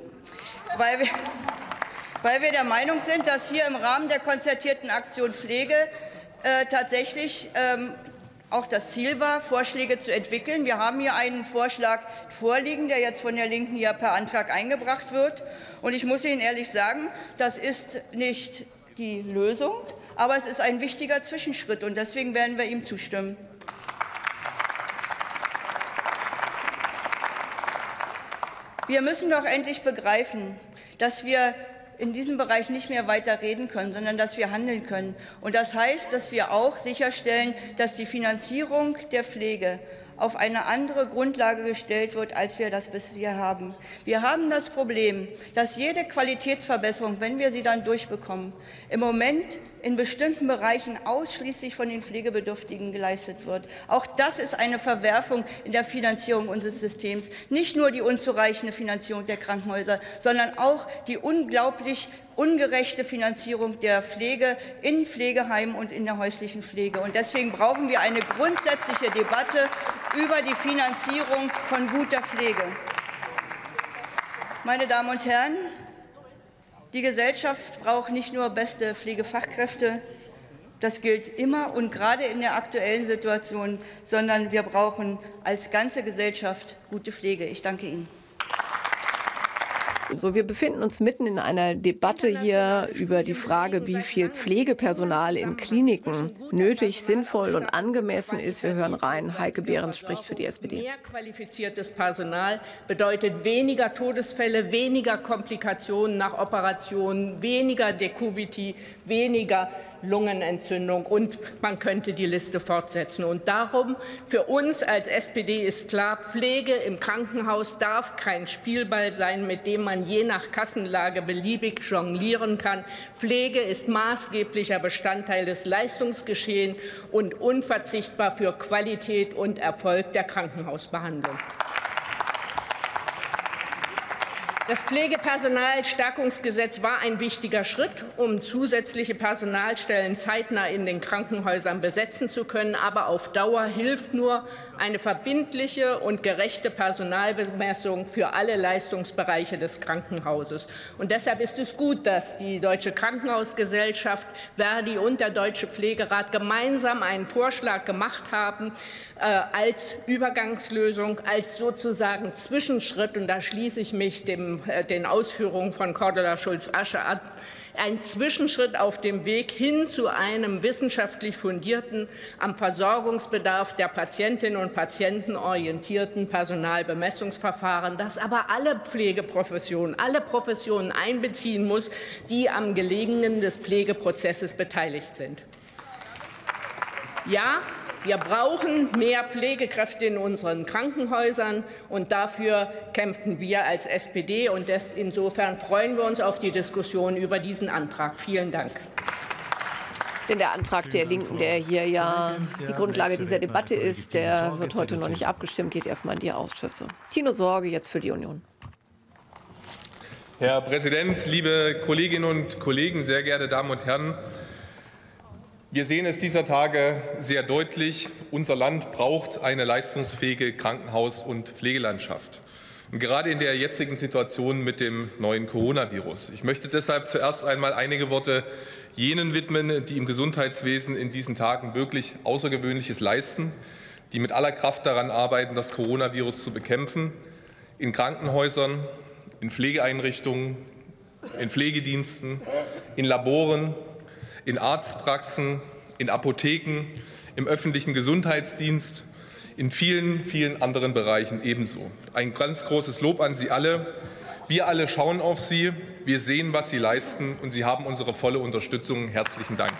weil wir der Meinung sind, dass hier im Rahmen der konzertierten Aktion Pflege tatsächlich auch das Ziel war, Vorschläge zu entwickeln. Wir haben hier einen Vorschlag vorliegen, der jetzt von der Linken hier per Antrag eingebracht wird. Und ich muss Ihnen ehrlich sagen, das ist nicht die Lösung, aber es ist ein wichtiger Zwischenschritt, und deswegen werden wir ihm zustimmen. Wir müssen doch endlich begreifen, dass wir in diesem Bereich nicht mehr weiter reden können, sondern dass wir handeln können. Und das heißt, dass wir auch sicherstellen, dass die Finanzierung der Pflege auf eine andere Grundlage gestellt wird, als wir das bisher haben. Wir haben das Problem, dass jede Qualitätsverbesserung, wenn wir sie dann durchbekommen, im Moment in bestimmten Bereichen ausschließlich von den Pflegebedürftigen geleistet wird. Auch das ist eine Verwerfung in der Finanzierung unseres Systems. Nicht nur die unzureichende Finanzierung der Krankenhäuser, sondern auch die unglaublich ungerechte Finanzierung der Pflege in Pflegeheimen und in der häuslichen Pflege. Und deswegen brauchen wir eine grundsätzliche Debatte über die Finanzierung von guter Pflege. Meine Damen und Herren, die Gesellschaft braucht nicht nur beste Pflegefachkräfte, das gilt immer und gerade in der aktuellen Situation, sondern wir brauchen als ganze Gesellschaft gute Pflege. Ich danke Ihnen. So, wir befinden uns mitten in einer Debatte hier über die Frage, wie viel Pflegepersonal in Kliniken nötig, sinnvoll und angemessen ist. Wir hören rein. Heike Behrens spricht für die SPD. Mehr qualifiziertes Personal bedeutet weniger Todesfälle, weniger Komplikationen nach Operationen, weniger Dekubiti, weniger Lungenentzündung, und man könnte die Liste fortsetzen. Und darum für uns als SPD ist klar, Pflege im Krankenhaus darf kein Spielball sein, mit dem man je nach Kassenlage beliebig jonglieren kann. Pflege ist maßgeblicher Bestandteil des Leistungsgeschehens und unverzichtbar für Qualität und Erfolg der Krankenhausbehandlung. Das Pflegepersonalstärkungsgesetz war ein wichtiger Schritt, um zusätzliche Personalstellen zeitnah in den Krankenhäusern besetzen zu können. Aber auf Dauer hilft nur eine verbindliche und gerechte Personalbemessung für alle Leistungsbereiche des Krankenhauses. Und deshalb ist es gut, dass die Deutsche Krankenhausgesellschaft, Verdi und der Deutsche Pflegerat gemeinsam einen Vorschlag gemacht haben, als Übergangslösung, als sozusagen Zwischenschritt. Und da schließe ich mich den Ausführungen von Cordula Schulz-Asche an, ein Zwischenschritt auf dem Weg hin zu einem wissenschaftlich fundierten, am Versorgungsbedarf der Patientinnen und Patienten orientierten Personalbemessungsverfahren, das aber alle Pflegeprofessionen, alle Professionen einbeziehen muss, die am Gelingen des Pflegeprozesses beteiligt sind. Ja, wir brauchen mehr Pflegekräfte in unseren Krankenhäusern, und dafür kämpfen wir als SPD. Und insofern freuen wir uns auf die Diskussion über diesen Antrag. Vielen Dank. Denn der Antrag der Linken, der hier ja die Grundlage dieser Debatte ist, der wird heute noch nicht abgestimmt, geht erst mal in die Ausschüsse. Tino Sorge jetzt für die Union. Herr Präsident, liebe Kolleginnen und Kollegen, sehr geehrte Damen und Herren! Wir sehen es dieser Tage sehr deutlich. Unser Land braucht eine leistungsfähige Krankenhaus- und Pflegelandschaft. Und gerade in der jetzigen Situation mit dem neuen Coronavirus. Ich möchte deshalb zuerst einmal einige Worte jenen widmen, die im Gesundheitswesen in diesen Tagen wirklich Außergewöhnliches leisten, die mit aller Kraft daran arbeiten, das Coronavirus zu bekämpfen, in Krankenhäusern, in Pflegeeinrichtungen, in Pflegediensten, in Laboren, in Arztpraxen, in Apotheken, im öffentlichen Gesundheitsdienst, in vielen, vielen anderen Bereichen ebenso. Ein ganz großes Lob an Sie alle. Wir alle schauen auf Sie, wir sehen, was Sie leisten, und Sie haben unsere volle Unterstützung. Herzlichen Dank.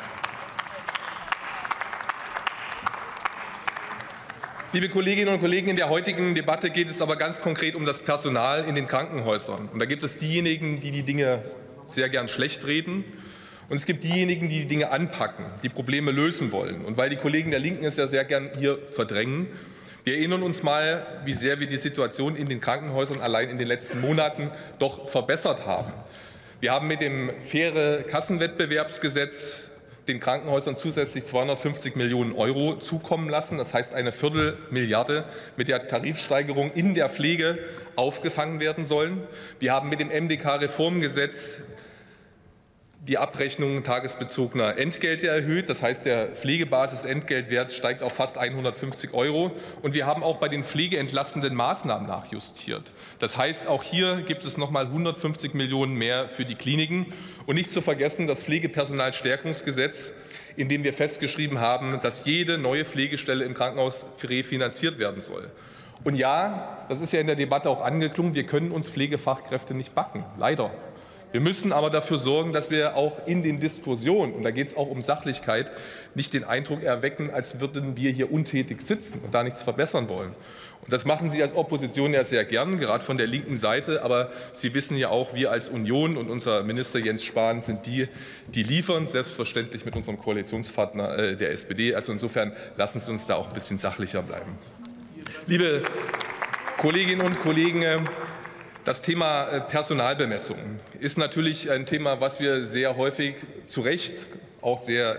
Liebe Kolleginnen und Kollegen, in der heutigen Debatte geht es aber ganz konkret um das Personal in den Krankenhäusern. Und da gibt es diejenigen, die die Dinge sehr gern schlecht reden. Und es gibt diejenigen, die die Dinge anpacken, die Probleme lösen wollen. Und weil die Kollegen der Linken es ja sehr gern hier verdrängen, wir erinnern uns mal, wie sehr wir die Situation in den Krankenhäusern allein in den letzten Monaten doch verbessert haben. Wir haben mit dem faire Kassenwettbewerbsgesetz den Krankenhäusern zusätzlich 250 Millionen € zukommen lassen. Das heißt, eine Viertelmilliarde mit der Tarifsteigerung in der Pflege aufgefangen werden sollen. Wir haben mit dem MDK-Reformgesetz die Abrechnung tagesbezogener Entgelte erhöht. Das heißt, der Pflegebasisentgeltwert steigt auf fast 150 €. Und wir haben auch bei den pflegeentlastenden Maßnahmen nachjustiert. Das heißt, auch hier gibt es noch mal 150 Millionen mehr für die Kliniken. Und nicht zu vergessen das Pflegepersonalstärkungsgesetz, in dem wir festgeschrieben haben, dass jede neue Pflegestelle im Krankenhaus refinanziert werden soll. Und ja, das ist ja in der Debatte auch angeklungen, wir können uns Pflegefachkräfte nicht backen, leider. Wir müssen aber dafür sorgen, dass wir auch in den Diskussionen, und da geht es auch um Sachlichkeit, nicht den Eindruck erwecken, als würden wir hier untätig sitzen und da nichts verbessern wollen. Und das machen Sie als Opposition ja sehr gern, gerade von der linken Seite. Aber Sie wissen ja auch, wir als Union und unser Minister Jens Spahn sind die, die liefern, selbstverständlich mit unserem Koalitionspartner der SPD. Also insofern lassen Sie uns da auch ein bisschen sachlicher bleiben. Liebe Kolleginnen und Kollegen, das Thema Personalbemessung ist natürlich ein Thema, was wir sehr häufig zu Recht auch sehr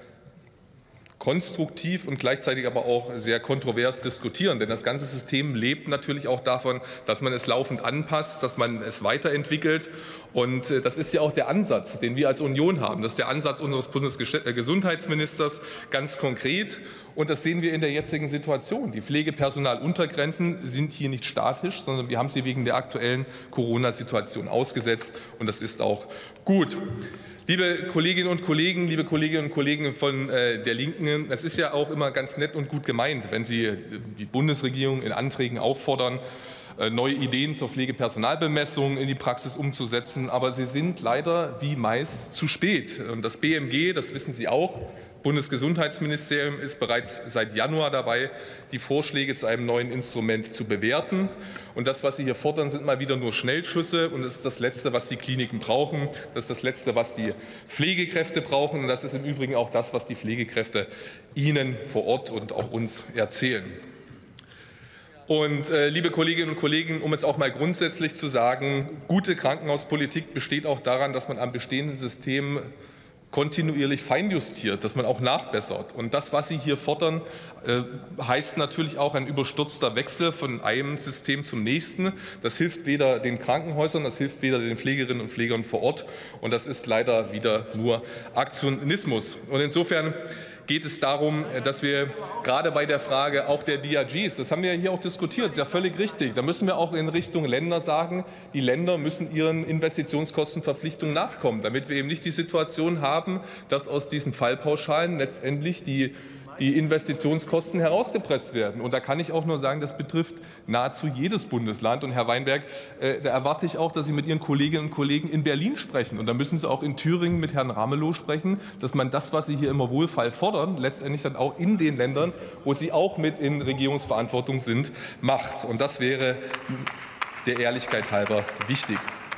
konstruktiv und gleichzeitig aber auch sehr kontrovers diskutieren. Denn das ganze System lebt natürlich auch davon, dass man es laufend anpasst, dass man es weiterentwickelt. Und das ist ja auch der Ansatz, den wir als Union haben. Das ist der Ansatz unseres Bundesgesundheitsministers ganz konkret. Und das sehen wir in der jetzigen Situation. Die Pflegepersonaluntergrenzen sind hier nicht statisch, sondern wir haben sie wegen der aktuellen Corona-Situation ausgesetzt. Und das ist auch gut. Liebe Kolleginnen und Kollegen, liebe Kolleginnen und Kollegen von der Linken, es ist ja auch immer ganz nett und gut gemeint, wenn Sie die Bundesregierung in Anträgen auffordern, neue Ideen zur Pflegepersonalbemessung in die Praxis umzusetzen. Aber sie sind leider wie meist zu spät. Und das BMG, das wissen Sie auch, Bundesgesundheitsministerium ist bereits seit Januar dabei, die Vorschläge zu einem neuen Instrument zu bewerten. Und das, was Sie hier fordern, sind mal wieder nur Schnellschüsse. Und das ist das Letzte, was die Kliniken brauchen. Das ist das Letzte, was die Pflegekräfte brauchen. Und das ist im Übrigen auch das, was die Pflegekräfte Ihnen vor Ort und auch uns erzählen. Und liebe Kolleginnen und Kollegen, um es auch mal grundsätzlich zu sagen, gute Krankenhauspolitik besteht auch daran, dass man am bestehenden System kontinuierlich feinjustiert, dass man auch nachbessert. Und das, was Sie hier fordern, heißt natürlich auch ein überstürzter Wechsel von einem System zum nächsten. Das hilft weder den Krankenhäusern, das hilft weder den Pflegerinnen und Pflegern vor Ort. Und das ist leider wieder nur Aktionismus. Und insofern geht es darum, dass wir gerade bei der Frage auch der DRGs, das haben wir hier auch diskutiert, ist ja völlig richtig, da müssen wir auch in Richtung Länder sagen, die Länder müssen ihren Investitionskostenverpflichtungen nachkommen, damit wir eben nicht die Situation haben, dass aus diesen Fallpauschalen letztendlich die Investitionskosten herausgepresst werden. Und da kann ich auch nur sagen, das betrifft nahezu jedes Bundesland. Und Herr Weinberg, da erwarte ich auch, dass Sie mit Ihren Kolleginnen und Kollegen in Berlin sprechen. Und da müssen Sie auch in Thüringen mit Herrn Ramelow sprechen, dass man das, was Sie hier immer wohlfeil fordern, letztendlich dann auch in den Ländern, wo Sie auch mit in Regierungsverantwortung sind, macht. Und das wäre der Ehrlichkeit halber wichtig.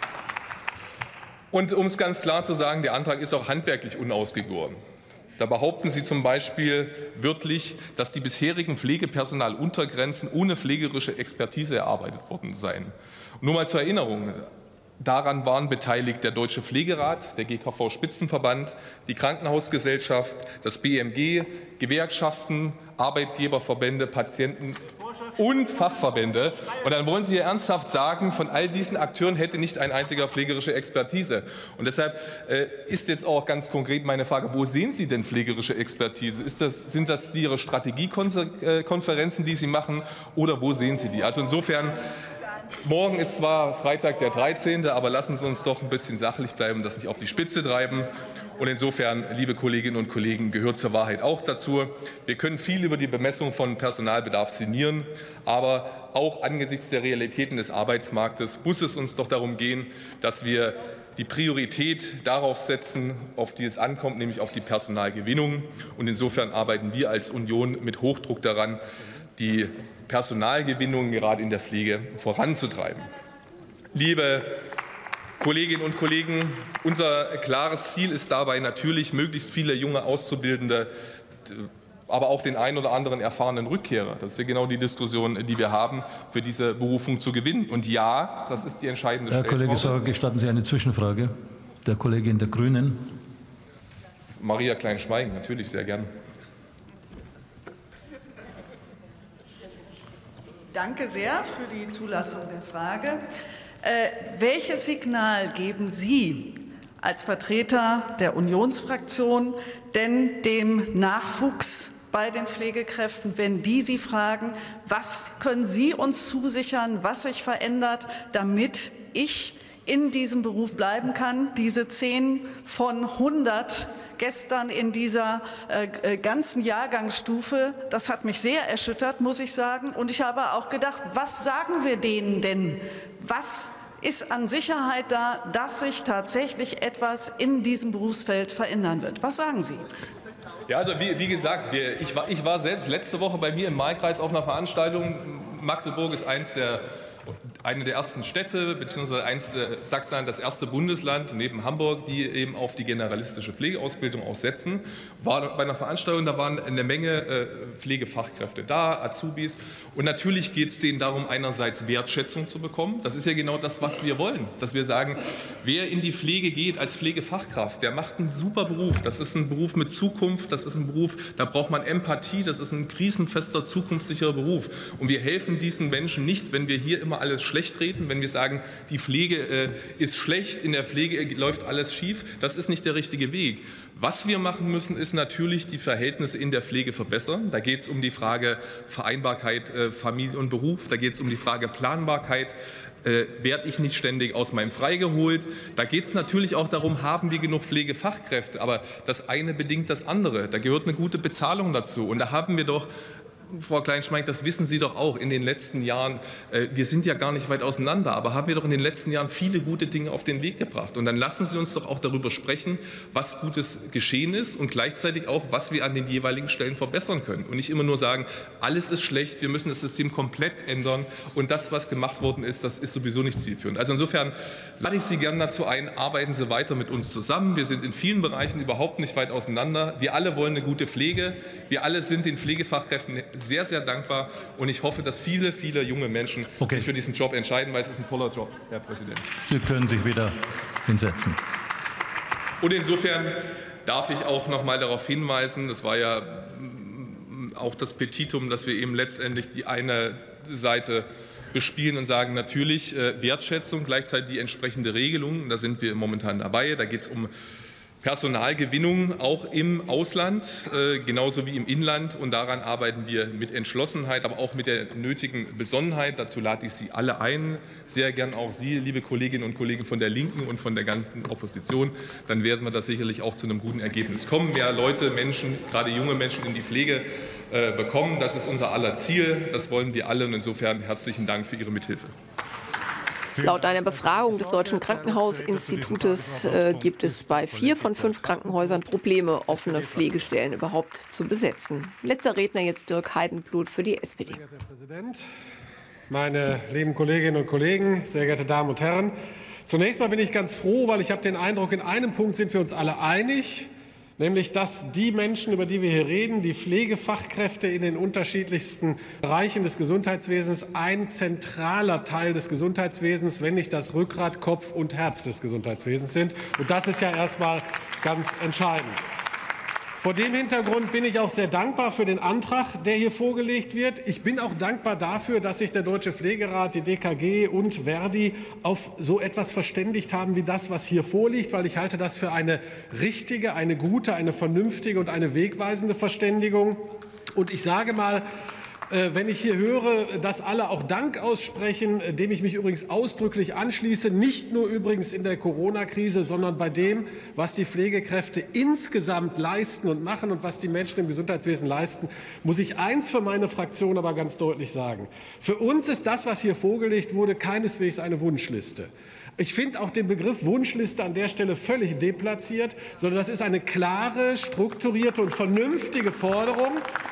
Und um es ganz klar zu sagen, der Antrag ist auch handwerklich unausgegoren. Da behaupten Sie zum Beispiel wörtlich, dass die bisherigen Pflegepersonaluntergrenzen ohne pflegerische Expertise erarbeitet worden seien. Nur mal zur Erinnerung. Daran waren beteiligt der Deutsche Pflegerat, der GKV-Spitzenverband, die Krankenhausgesellschaft, das BMG, Gewerkschaften, Arbeitgeberverbände, Patienten und Fachverbände. Und dann wollen Sie hier ernsthaft sagen, von all diesen Akteuren hätte nicht ein einziger pflegerische Expertise. Und deshalb ist jetzt auch ganz konkret meine Frage, wo sehen Sie denn pflegerische Expertise? Sind das Ihre Strategiekonferenzen, die Sie machen, oder wo sehen Sie die? Also insofern, morgen ist zwar Freitag der 13., aber lassen Sie uns doch ein bisschen sachlich bleiben, das nicht auf die Spitze treiben. Und insofern, liebe Kolleginnen und Kollegen, gehört zur Wahrheit auch dazu. Wir können viel über die Bemessung von Personalbedarf sinnieren, aber auch angesichts der Realitäten des Arbeitsmarktes muss es uns doch darum gehen, dass wir die Priorität darauf setzen, auf die es ankommt, nämlich auf die Personalgewinnung. Und insofern arbeiten wir als Union mit Hochdruck daran, die Personalgewinnung gerade in der Pflege voranzutreiben. Liebe Kolleginnen und Kollegen, unser klares Ziel ist dabei natürlich, möglichst viele junge Auszubildende, aber auch den einen oder anderen erfahrenen Rückkehrer, das ist ja genau die Diskussion, die wir haben, für diese Berufung zu gewinnen. Und ja, das ist die entscheidende Stellschraube. Herr Kollege Sauer, gestatten Sie eine Zwischenfrage der Kollegin der Grünen? Maria Klein-Schweigen, natürlich, sehr gern. Danke sehr für die Zulassung der Frage. Welches Signal geben Sie als Vertreter der Unionsfraktion denn dem Nachwuchs bei den Pflegekräften, wenn die Sie fragen, was können Sie uns zusichern, was sich verändert, damit ich in diesem Beruf bleiben kann, diese 10 von 100 gestern in dieser ganzen Jahrgangsstufe. Das hat mich sehr erschüttert, muss ich sagen. Und ich habe auch gedacht, was sagen wir denen denn? Was ist an Sicherheit da, dass sich tatsächlich etwas in diesem Berufsfeld verändern wird? Was sagen Sie? Ja, also wie gesagt, ich war selbst letzte Woche bei mir im Wahlkreis auf einer Veranstaltung. Magdeburg ist eine der ersten Städte, beziehungsweise Sachsen das erste Bundesland neben Hamburg, die eben auf die generalistische Pflegeausbildung auch setzen. War bei einer Veranstaltung, da waren eine Menge Pflegefachkräfte da, Azubis. Und natürlich geht es denen darum, einerseits Wertschätzung zu bekommen. Das ist ja genau das, was wir wollen. Dass wir sagen, wer in die Pflege geht als Pflegefachkraft, der macht einen super Beruf. Das ist ein Beruf mit Zukunft, das ist ein Beruf, da braucht man Empathie, das ist ein krisenfester, zukunftssicherer Beruf. Und wir helfen diesen Menschen nicht, wenn wir hier immer alles schlecht reden, wenn wir sagen, die Pflege ist schlecht, in der Pflege läuft alles schief. Das ist nicht der richtige Weg. Was wir machen müssen, ist natürlich die Verhältnisse in der Pflege verbessern. Da geht es um die Frage Vereinbarkeit Familie und Beruf, da geht es um die Frage Planbarkeit. Werde ich nicht ständig aus meinem Freigeholt? Da geht es natürlich auch darum, haben wir genug Pflegefachkräfte? Aber das eine bedingt das andere. Da gehört eine gute Bezahlung dazu. Und da haben wir doch, Frau Kleinschmeink, das wissen Sie doch auch in den letzten Jahren, wir sind ja gar nicht weit auseinander, aber haben wir doch in den letzten Jahren viele gute Dinge auf den Weg gebracht. Und dann lassen Sie uns doch auch darüber sprechen, was Gutes geschehen ist und gleichzeitig auch, was wir an den jeweiligen Stellen verbessern können. Und nicht immer nur sagen, alles ist schlecht, wir müssen das System komplett ändern und das, was gemacht worden ist, das ist sowieso nicht zielführend. Also insofern lade ich Sie gerne dazu ein, arbeiten Sie weiter mit uns zusammen. Wir sind in vielen Bereichen überhaupt nicht weit auseinander. Wir alle wollen eine gute Pflege. Wir alle sind den Pflegefachkräften sehr, sehr dankbar und ich hoffe, dass viele, viele junge Menschen sich für diesen Job entscheiden, weil es ist ein toller Job, Herr Präsident. Sie können sich wieder hinsetzen. Und insofern darf ich auch noch mal darauf hinweisen, das war ja auch das Petitum, dass wir eben letztendlich die eine Seite bespielen und sagen, natürlich Wertschätzung, gleichzeitig die entsprechende Regelung, da sind wir momentan dabei, da geht es um Personalgewinnung auch im Ausland, genauso wie im Inland. Und daran arbeiten wir mit Entschlossenheit, aber auch mit der nötigen Besonnenheit. Dazu lade ich Sie alle ein, sehr gern auch Sie, liebe Kolleginnen und Kollegen von der Linken und von der ganzen Opposition. Dann werden wir da sicherlich auch zu einem guten Ergebnis kommen. Mehr Leute, Menschen, gerade junge Menschen in die Pflege bekommen. Das ist unser aller Ziel. Das wollen wir alle. Und insofern herzlichen Dank für Ihre Mithilfe. Laut einer Befragung des Deutschen Krankenhausinstitutes gibt es bei 4 von 5 Krankenhäusern Probleme, offene Pflegestellen überhaupt zu besetzen. Letzter Redner jetzt Dirk Heidenblut für die SPD. Sehr geehrter Herr Präsident, meine lieben Kolleginnen und Kollegen, sehr geehrte Damen und Herren. Zunächst mal bin ich ganz froh, weil ich habe den Eindruck, in einem Punkt sind wir uns alle einig. Nämlich, dass die Menschen, über die wir hier reden, die Pflegefachkräfte in den unterschiedlichsten Bereichen des Gesundheitswesens, ein zentraler Teil des Gesundheitswesens, wenn nicht das Rückgrat, Kopf und Herz des Gesundheitswesens sind. Und das ist ja erstmal ganz entscheidend. Vor dem Hintergrund bin ich auch sehr dankbar für den Antrag, der hier vorgelegt wird. Ich bin auch dankbar dafür, dass sich der Deutsche Pflegerat, die DKG und Verdi auf so etwas verständigt haben wie das, was hier vorliegt, weil ich halte das für eine richtige, eine gute, eine vernünftige und eine wegweisende Verständigung. Und ich sage mal, wenn ich hier höre, dass alle auch Dank aussprechen, dem ich mich übrigens ausdrücklich anschließe, nicht nur übrigens in der Corona-Krise, sondern bei dem, was die Pflegekräfte insgesamt leisten und machen und was die Menschen im Gesundheitswesen leisten, muss ich eins für meine Fraktion aber ganz deutlich sagen. Für uns ist das, was hier vorgelegt wurde, keineswegs eine Wunschliste. Ich finde auch den Begriff Wunschliste an der Stelle völlig deplatziert, sondern das ist eine klare, strukturierte und vernünftige Forderung.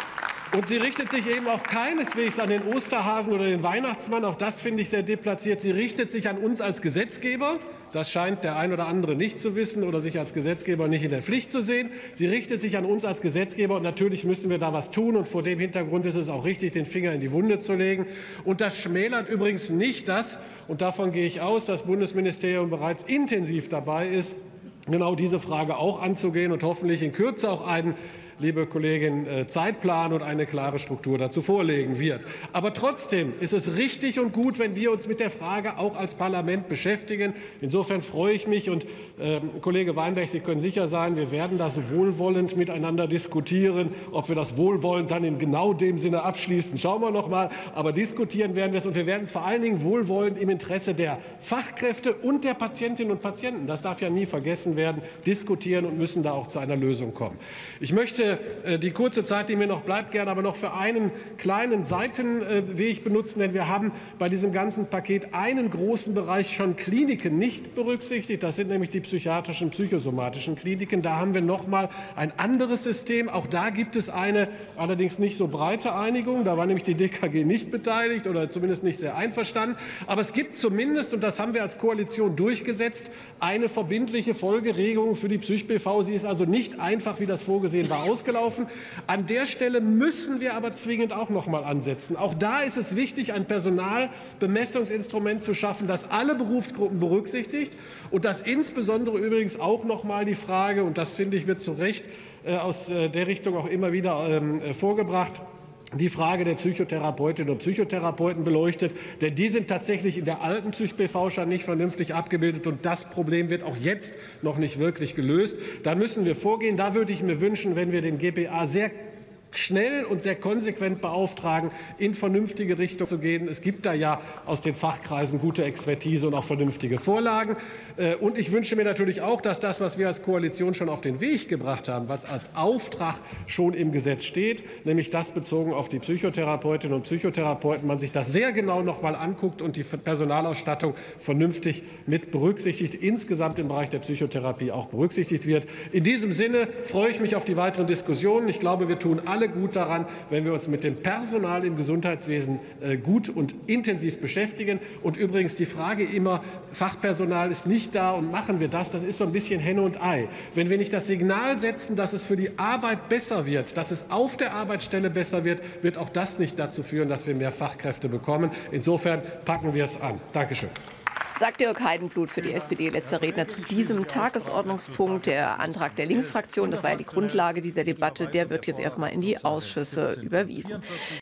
Und sie richtet sich eben auch keineswegs an den Osterhasen oder den Weihnachtsmann. Auch das finde ich sehr deplatziert. Sie richtet sich an uns als Gesetzgeber. Das scheint der ein oder andere nicht zu wissen oder sich als Gesetzgeber nicht in der Pflicht zu sehen. Sie richtet sich an uns als Gesetzgeber. Und natürlich müssen wir da was tun. Und vor dem Hintergrund ist es auch richtig, den Finger in die Wunde zu legen. Und das schmälert übrigens nicht das, und davon gehe ich aus, das Bundesministerium bereits intensiv dabei ist, genau diese Frage auch anzugehen und hoffentlich in Kürze auch einen, liebe Kollegin, Zeitplan und eine klare Struktur dazu vorlegen wird. Aber trotzdem ist es richtig und gut, wenn wir uns mit der Frage auch als Parlament beschäftigen. Insofern freue ich mich und Kollege Weinberg, Sie können sicher sein, wir werden das wohlwollend miteinander diskutieren. Ob wir das wohlwollend dann in genau dem Sinne abschließen, schauen wir noch mal. Aber diskutieren werden wir es, und wir werden es vor allen Dingen wohlwollend im Interesse der Fachkräfte und der Patientinnen und Patienten. Das darf ja nie vergessen sitzen werden, diskutieren und müssen da auch zu einer Lösung kommen. Ich möchte die kurze Zeit, die mir noch bleibt, gerne aber noch für einen kleinen Seitenweg benutzen, denn wir haben bei diesem ganzen Paket einen großen Bereich schon Kliniken nicht berücksichtigt. Das sind nämlich die psychiatrischen, psychosomatischen Kliniken. Da haben wir noch mal ein anderes System. Auch da gibt es eine allerdings nicht so breite Einigung. Da war nämlich die DKG nicht beteiligt oder zumindest nicht sehr einverstanden. Aber es gibt zumindest, und das haben wir als Koalition durchgesetzt, eine verbindliche Folgeregelung für die Psych-BV. Sie ist also nicht einfach, wie das vorgesehen war, ausgelaufen. An der Stelle müssen wir aber zwingend auch noch mal ansetzen. Auch da ist es wichtig, ein Personalbemessungsinstrument zu schaffen, das alle Berufsgruppen berücksichtigt und das insbesondere übrigens auch noch mal die Frage, und das finde ich wird zu Recht aus der Richtung auch immer wieder vorgebracht, die Frage der Psychotherapeutinnen und Psychotherapeuten beleuchtet, denn die sind tatsächlich in der alten Psych-BV schon nicht vernünftig abgebildet und das Problem wird auch jetzt noch nicht wirklich gelöst. Da müssen wir vorgehen. Da würde ich mir wünschen, wenn wir den GBA sehr schnell und sehr konsequent beauftragen, in vernünftige Richtung zu gehen. Es gibt da ja aus den Fachkreisen gute Expertise und auch vernünftige Vorlagen. Und ich wünsche mir natürlich auch, dass das, was wir als Koalition schon auf den Weg gebracht haben, was als Auftrag schon im Gesetz steht, nämlich das bezogen auf die Psychotherapeutinnen und Psychotherapeuten, man sich das sehr genau noch mal anguckt und die Personalausstattung vernünftig mit berücksichtigt, insgesamt im Bereich der Psychotherapie auch berücksichtigt wird. In diesem Sinne freue ich mich auf die weiteren Diskussionen. Ich glaube, wir tun alle gut daran, wenn wir uns mit dem Personal im Gesundheitswesen gut und intensiv beschäftigen. Und übrigens die Frage immer, Fachpersonal ist nicht da und machen wir das, das ist so ein bisschen Henne und Ei. Wenn wir nicht das Signal setzen, dass es für die Arbeit besser wird, dass es auf der Arbeitsstelle besser wird, wird auch das nicht dazu führen, dass wir mehr Fachkräfte bekommen. Insofern packen wir es an. Dankeschön. Sagt Dirk Heidenblut für die SPD, letzter Redner zu diesem Tagesordnungspunkt. Der Antrag der Linksfraktion, das war ja die Grundlage dieser Debatte, der wird jetzt erstmal in die Ausschüsse überwiesen.